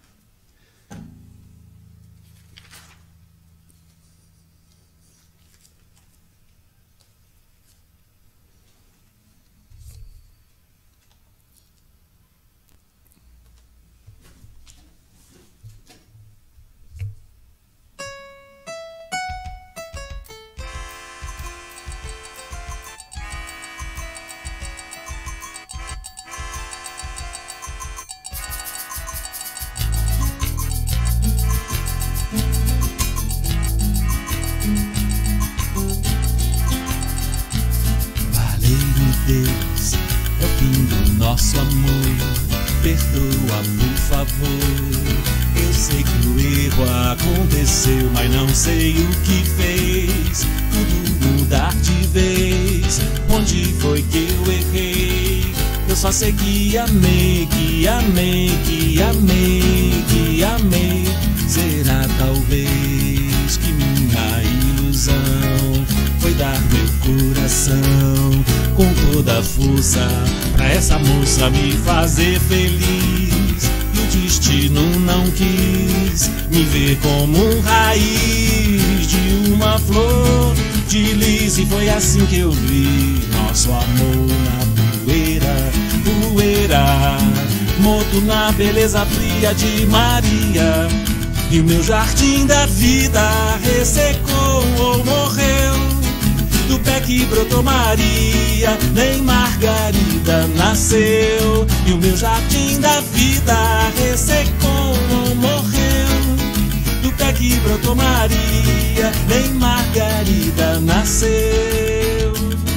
Deus, é o fim do nosso amor. Perdoa, por favor. Eu sei que o erro aconteceu, mas não sei o que fez tudo mudar de vez. Onde foi que eu errei? Eu só sei que amei, que amei, que amei, que amei. Será talvez que minha ilusão foi dar meu coração com toda a força pra essa moça me fazer feliz. E o destino não quis me ver como raiz de uma flor de lis. E foi assim que eu vi nosso amor na poeira, poeira, morto na beleza fria de Maria. E o meu jardim da vida ressecou ou morreu. Do pé que brotou Maria, nem Margarida nasceu. E o meu jardim da vida ressecou ou morreu. Do pé que brotou Maria, nem Margarida nasceu.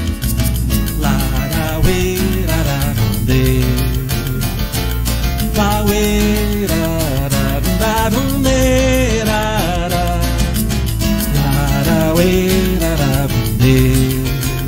Larauê, rararundê, lauê, rararundê, rara, larauê, rararundê,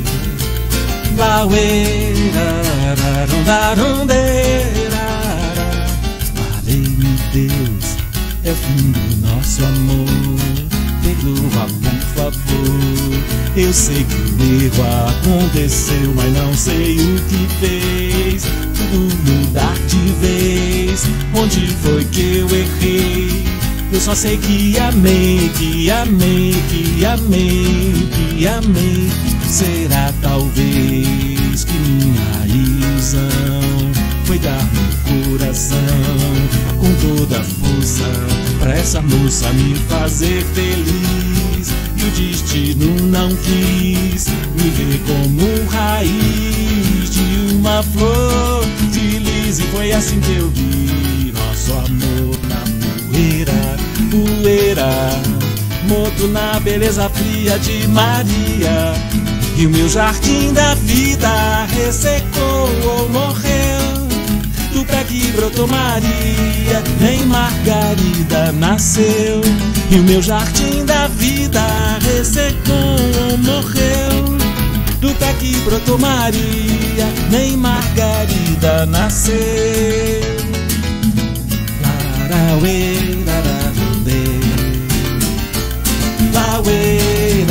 lauê, rararundê, rara. Valei-me Deus, é o fim do nosso amor. Perdoa, por favor. Eu sei que o erro aconteceu, mas não sei o que fez tudo mudar de vez. Onde foi que eu errei? Eu só sei que amei, que amei, que amei, que amei. Será talvez que minha ilusão foi dar meu coração com toda a força pra essa moça me fazer feliz. E o destino não quis me ver como raiz de uma flor de lis. E foi assim que eu vi nosso amor na poeira, poeira, morto na beleza fria de Maria. E o meu jardim da vida ressecou ou morreu. Do pé que brotou Maria, nem Margarida nasceu. E o meu jardim da vida ressecou ou morreu. Do pé que brotou Maria, nem Margarida nasceu. Larauê, rararundê, lauê,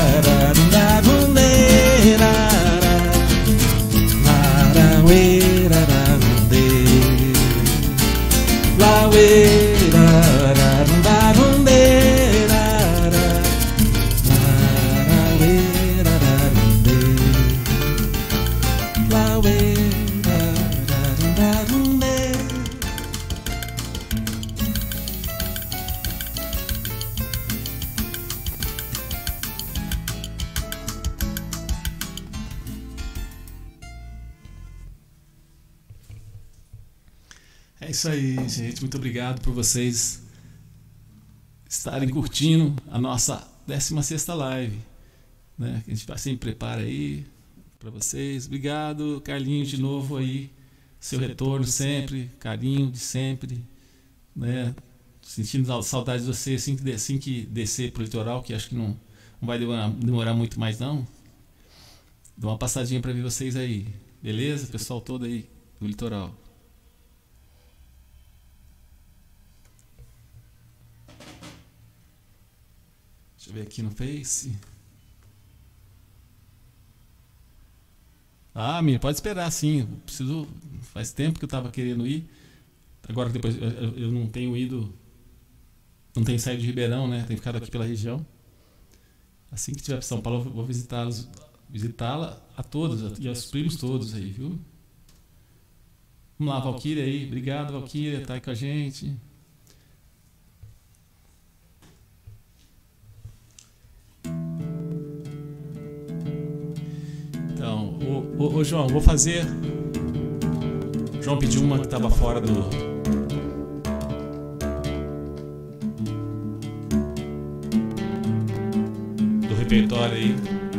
rararundê, rara, larauê, lauê, rararundê, rara, larauê, rararundê, lauê, rararundê. É isso aí, gente. Muito obrigado por vocês estarem curtindo a nossa 16ª live, né? A gente sempre prepara aí para vocês. Obrigado, Carlinhos, de novo aí. Seu retorno sempre, carinho de sempre, né? Sentindo saudade de você assim que descer pro litoral, que acho que não vai demorar muito mais não. Dá uma passadinha para ver vocês aí. Beleza? Pessoal todo aí do litoral. Deixa eu ver aqui no Face. Ah, Miriam, pode esperar sim. Preciso. Faz tempo que eu estava querendo ir. Agora depois eu não tenho ido. Não tenho saído de Ribeirão, né? Tenho ficado aqui pela região. Assim que tiver para São Paulo, eu vou visitá-la a todos e aos primos todos aí, viu? Vamos lá, Valquíria aí. Obrigado, Valquíria, tá aí com a gente. Então, ô João, vou fazer. O João pediu uma que estava fora do repertório aí.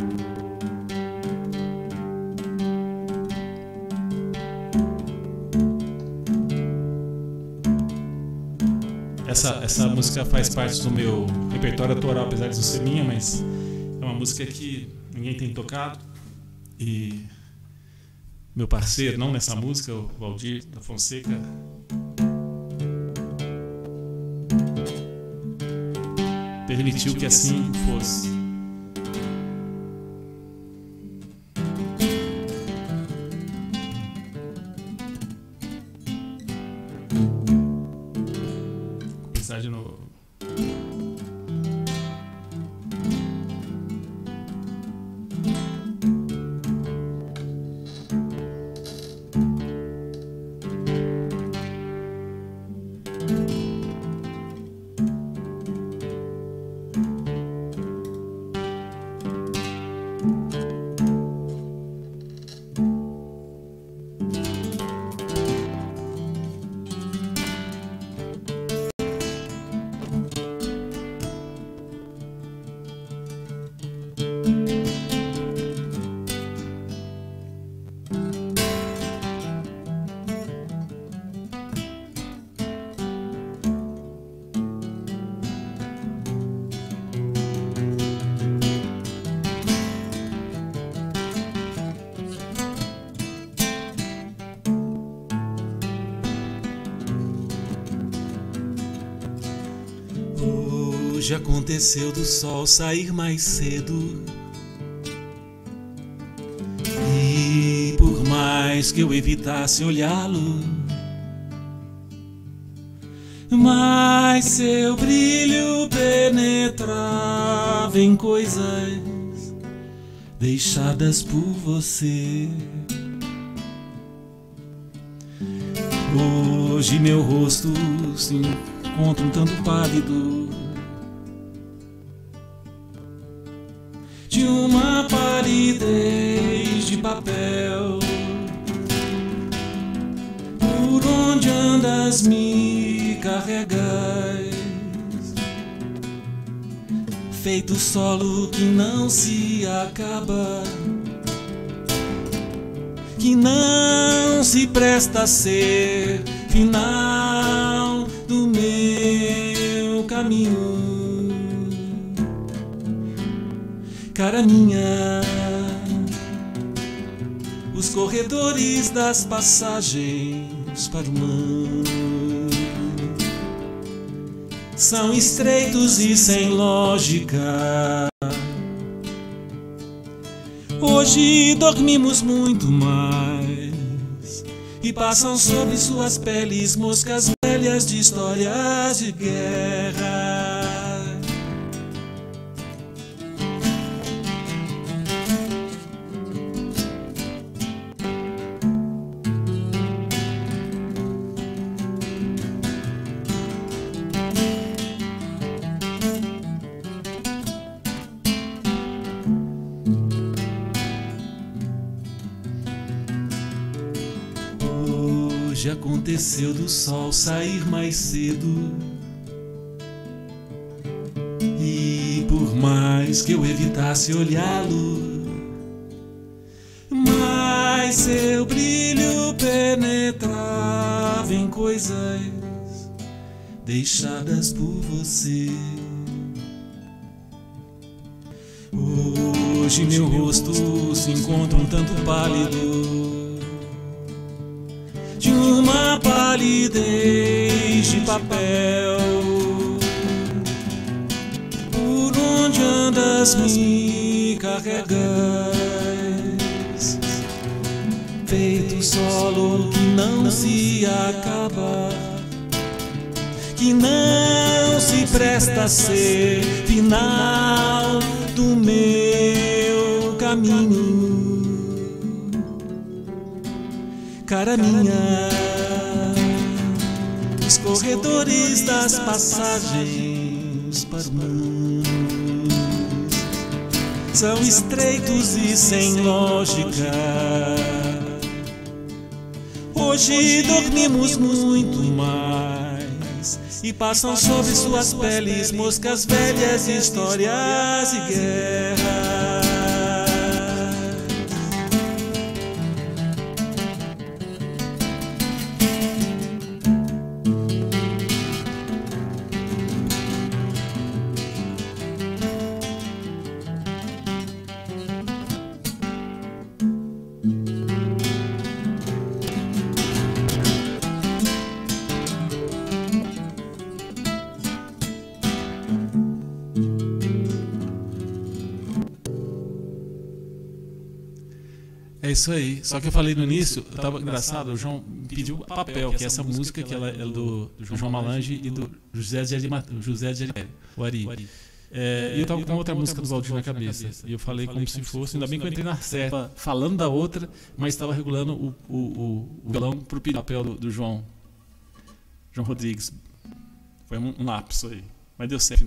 Essa música faz parte do meu repertório autoral, apesar de não ser minha, mas é uma música que ninguém tem tocado. E meu parceiro, não nessa música, o Valdir da Fonseca, permitiu que assim fosse. Vou começar de novo. Hoje aconteceu do sol sair mais cedo, e por mais que eu evitasse olhá-lo, mas seu brilho penetrava em coisas deixadas por você. Hoje meu rosto se encontra um tanto pálido, de uma palidez de papel. Por onde andas me carregas, feito solo que não se acaba, que não se presta a ser final do meu caminho. Cara minha, os corredores das passagens para o mundo são estreitos e sem lógica. Hoje dormimos muito mais e passam sobre suas peles moscas velhas de histórias de guerra. Hoje aconteceu do sol sair mais cedo, e por mais que eu evitasse olhá-lo, mas seu brilho penetrava em coisas deixadas por você. Hoje meu rosto se encontra um tanto pálido, de uma palidez de papel. Por onde andas me carregas, feito solo que não se acaba, que não se presta a ser final do meu caminho. Cara minha, os corredores das passagens para o mundo são estreitos e sem lógica. Hoje dormimos muito mais e passam sobre suas peles moscas velhas e histórias de guerra. É isso aí. Só que eu falei no início, eu tava engraçado, o João pediu Papel, que é essa música que ela é do João Malange e do José de Ari. E eu tava com outra música do Valdir na cabeça. E eu falei como se fosse, ainda bem que eu entrei na certa, falando da outra, mas estava regulando o violão pro papel do João Rodrigues. Foi um lapso aí, mas deu certo.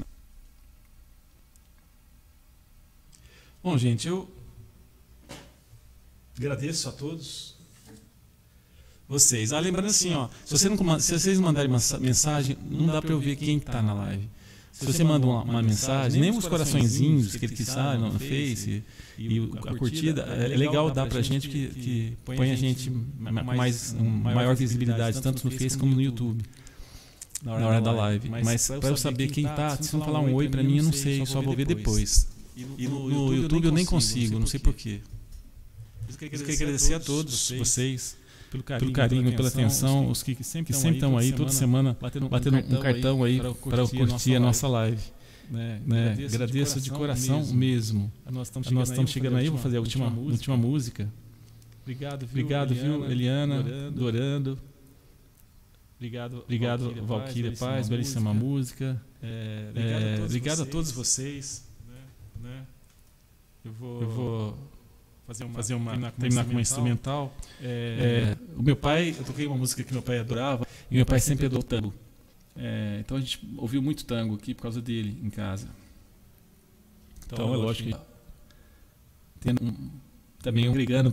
Bom, gente, eu agradeço a todos vocês. Lembrando assim, ó, se vocês mandarem uma mensagem, não dá para eu ver quem está na live. Se você manda uma mensagem, nem os coraçõezinhos que ele quiser no Face e a curtida, é legal dar para a gente que põe a gente maior visibilidade, tanto no Face como no YouTube, na hora da live. Mas para eu saber quem está, se não falar um oi para mim, eu não sei, só vou ver depois. E no YouTube eu nem consigo, não sei porquê. Eu queria agradecer a todos vocês pelo carinho, pela atenção, os que sempre estão aí toda semana batendo um cartão aí para curtir a nossa live. né? Agradeço de coração mesmo. Nós estamos chegando aí, vou fazer a última música. Obrigado, viu, Eliana, Dorando. Obrigado, Valquíria Paz, belíssima música. Obrigado a todos vocês. Né? Eu vou terminar com uma instrumental. O meu pai, eu toquei uma música que meu pai adorava, e meu pai sempre adorou tango. Então a gente ouviu muito tango aqui por causa dele em casa. Então é lógico que tendo também agregando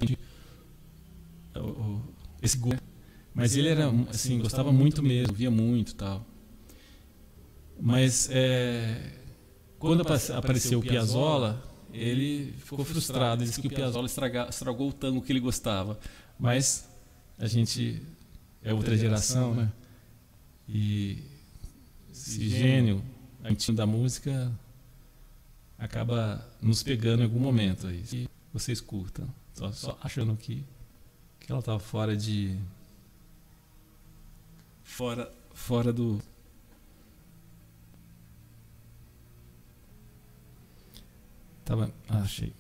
esse gosto. Mas ele era assim, gostava muito mesmo, via muito e tal. Mas quando apareceu o Piazzolla, ele ficou frustrado. Ele disse que o Piazzolla estragou o tango que ele gostava. Mas a gente é outra geração, né? E esse gênio da música acaba nos pegando em algum momento aí. E vocês curtam. Só achando que ela estava fora do... Achei.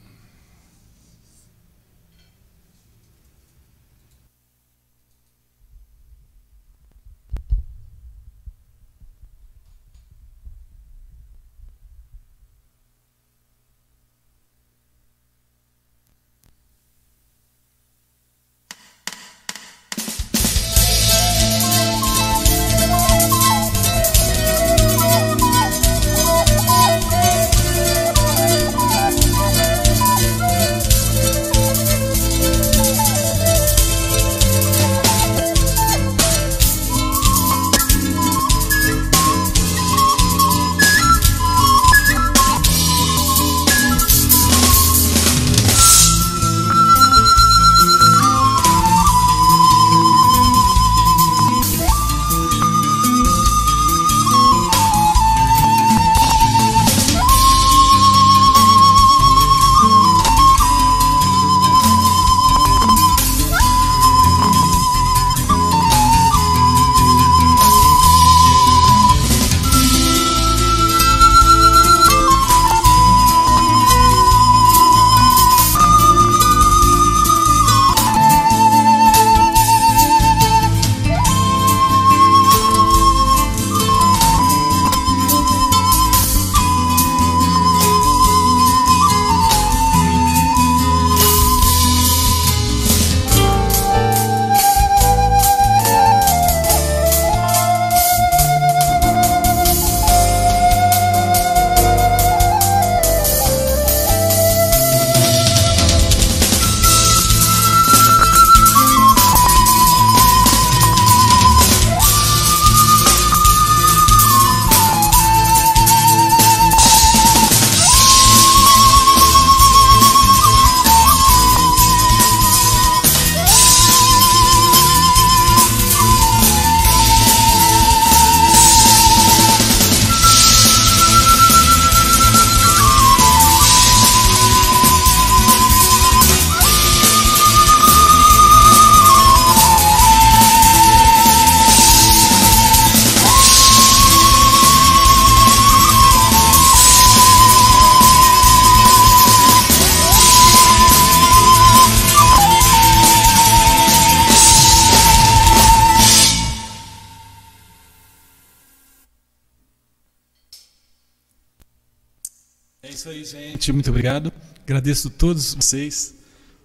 isso aí, gente. Muito obrigado. Agradeço a todos vocês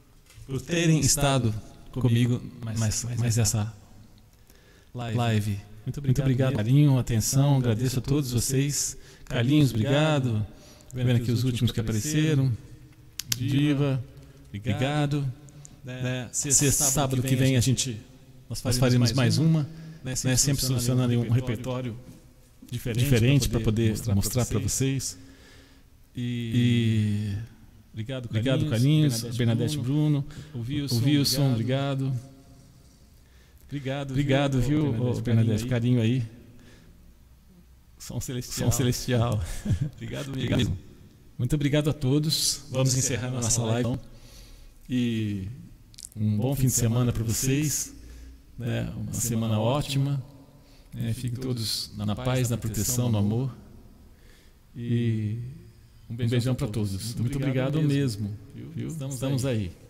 por terem estado comigo mais essa live. Muito obrigado, carinho, atenção. Agradeço a todos vocês. Carlinhos, obrigado. Vendo aqui os últimos que apareceram. Diva, obrigado. Sexta, sábado que vem nós faremos mais uma, sempre selecionando um repertório diferente para poder mostrar para vocês. E obrigado, Carlinhos, Bernadette Bruno, o Wilson, obrigado. Obrigado, viu, Bernadette, carinho aí. Som celestial. Obrigado mesmo. Muito obrigado a todos. Vamos encerrar a nossa live. E um bom fim de semana para vocês. Uma semana ótima. Fiquem todos na paz, na proteção, no amor. E um beijão para todos. Muito obrigado mesmo. Viu? Estamos aí.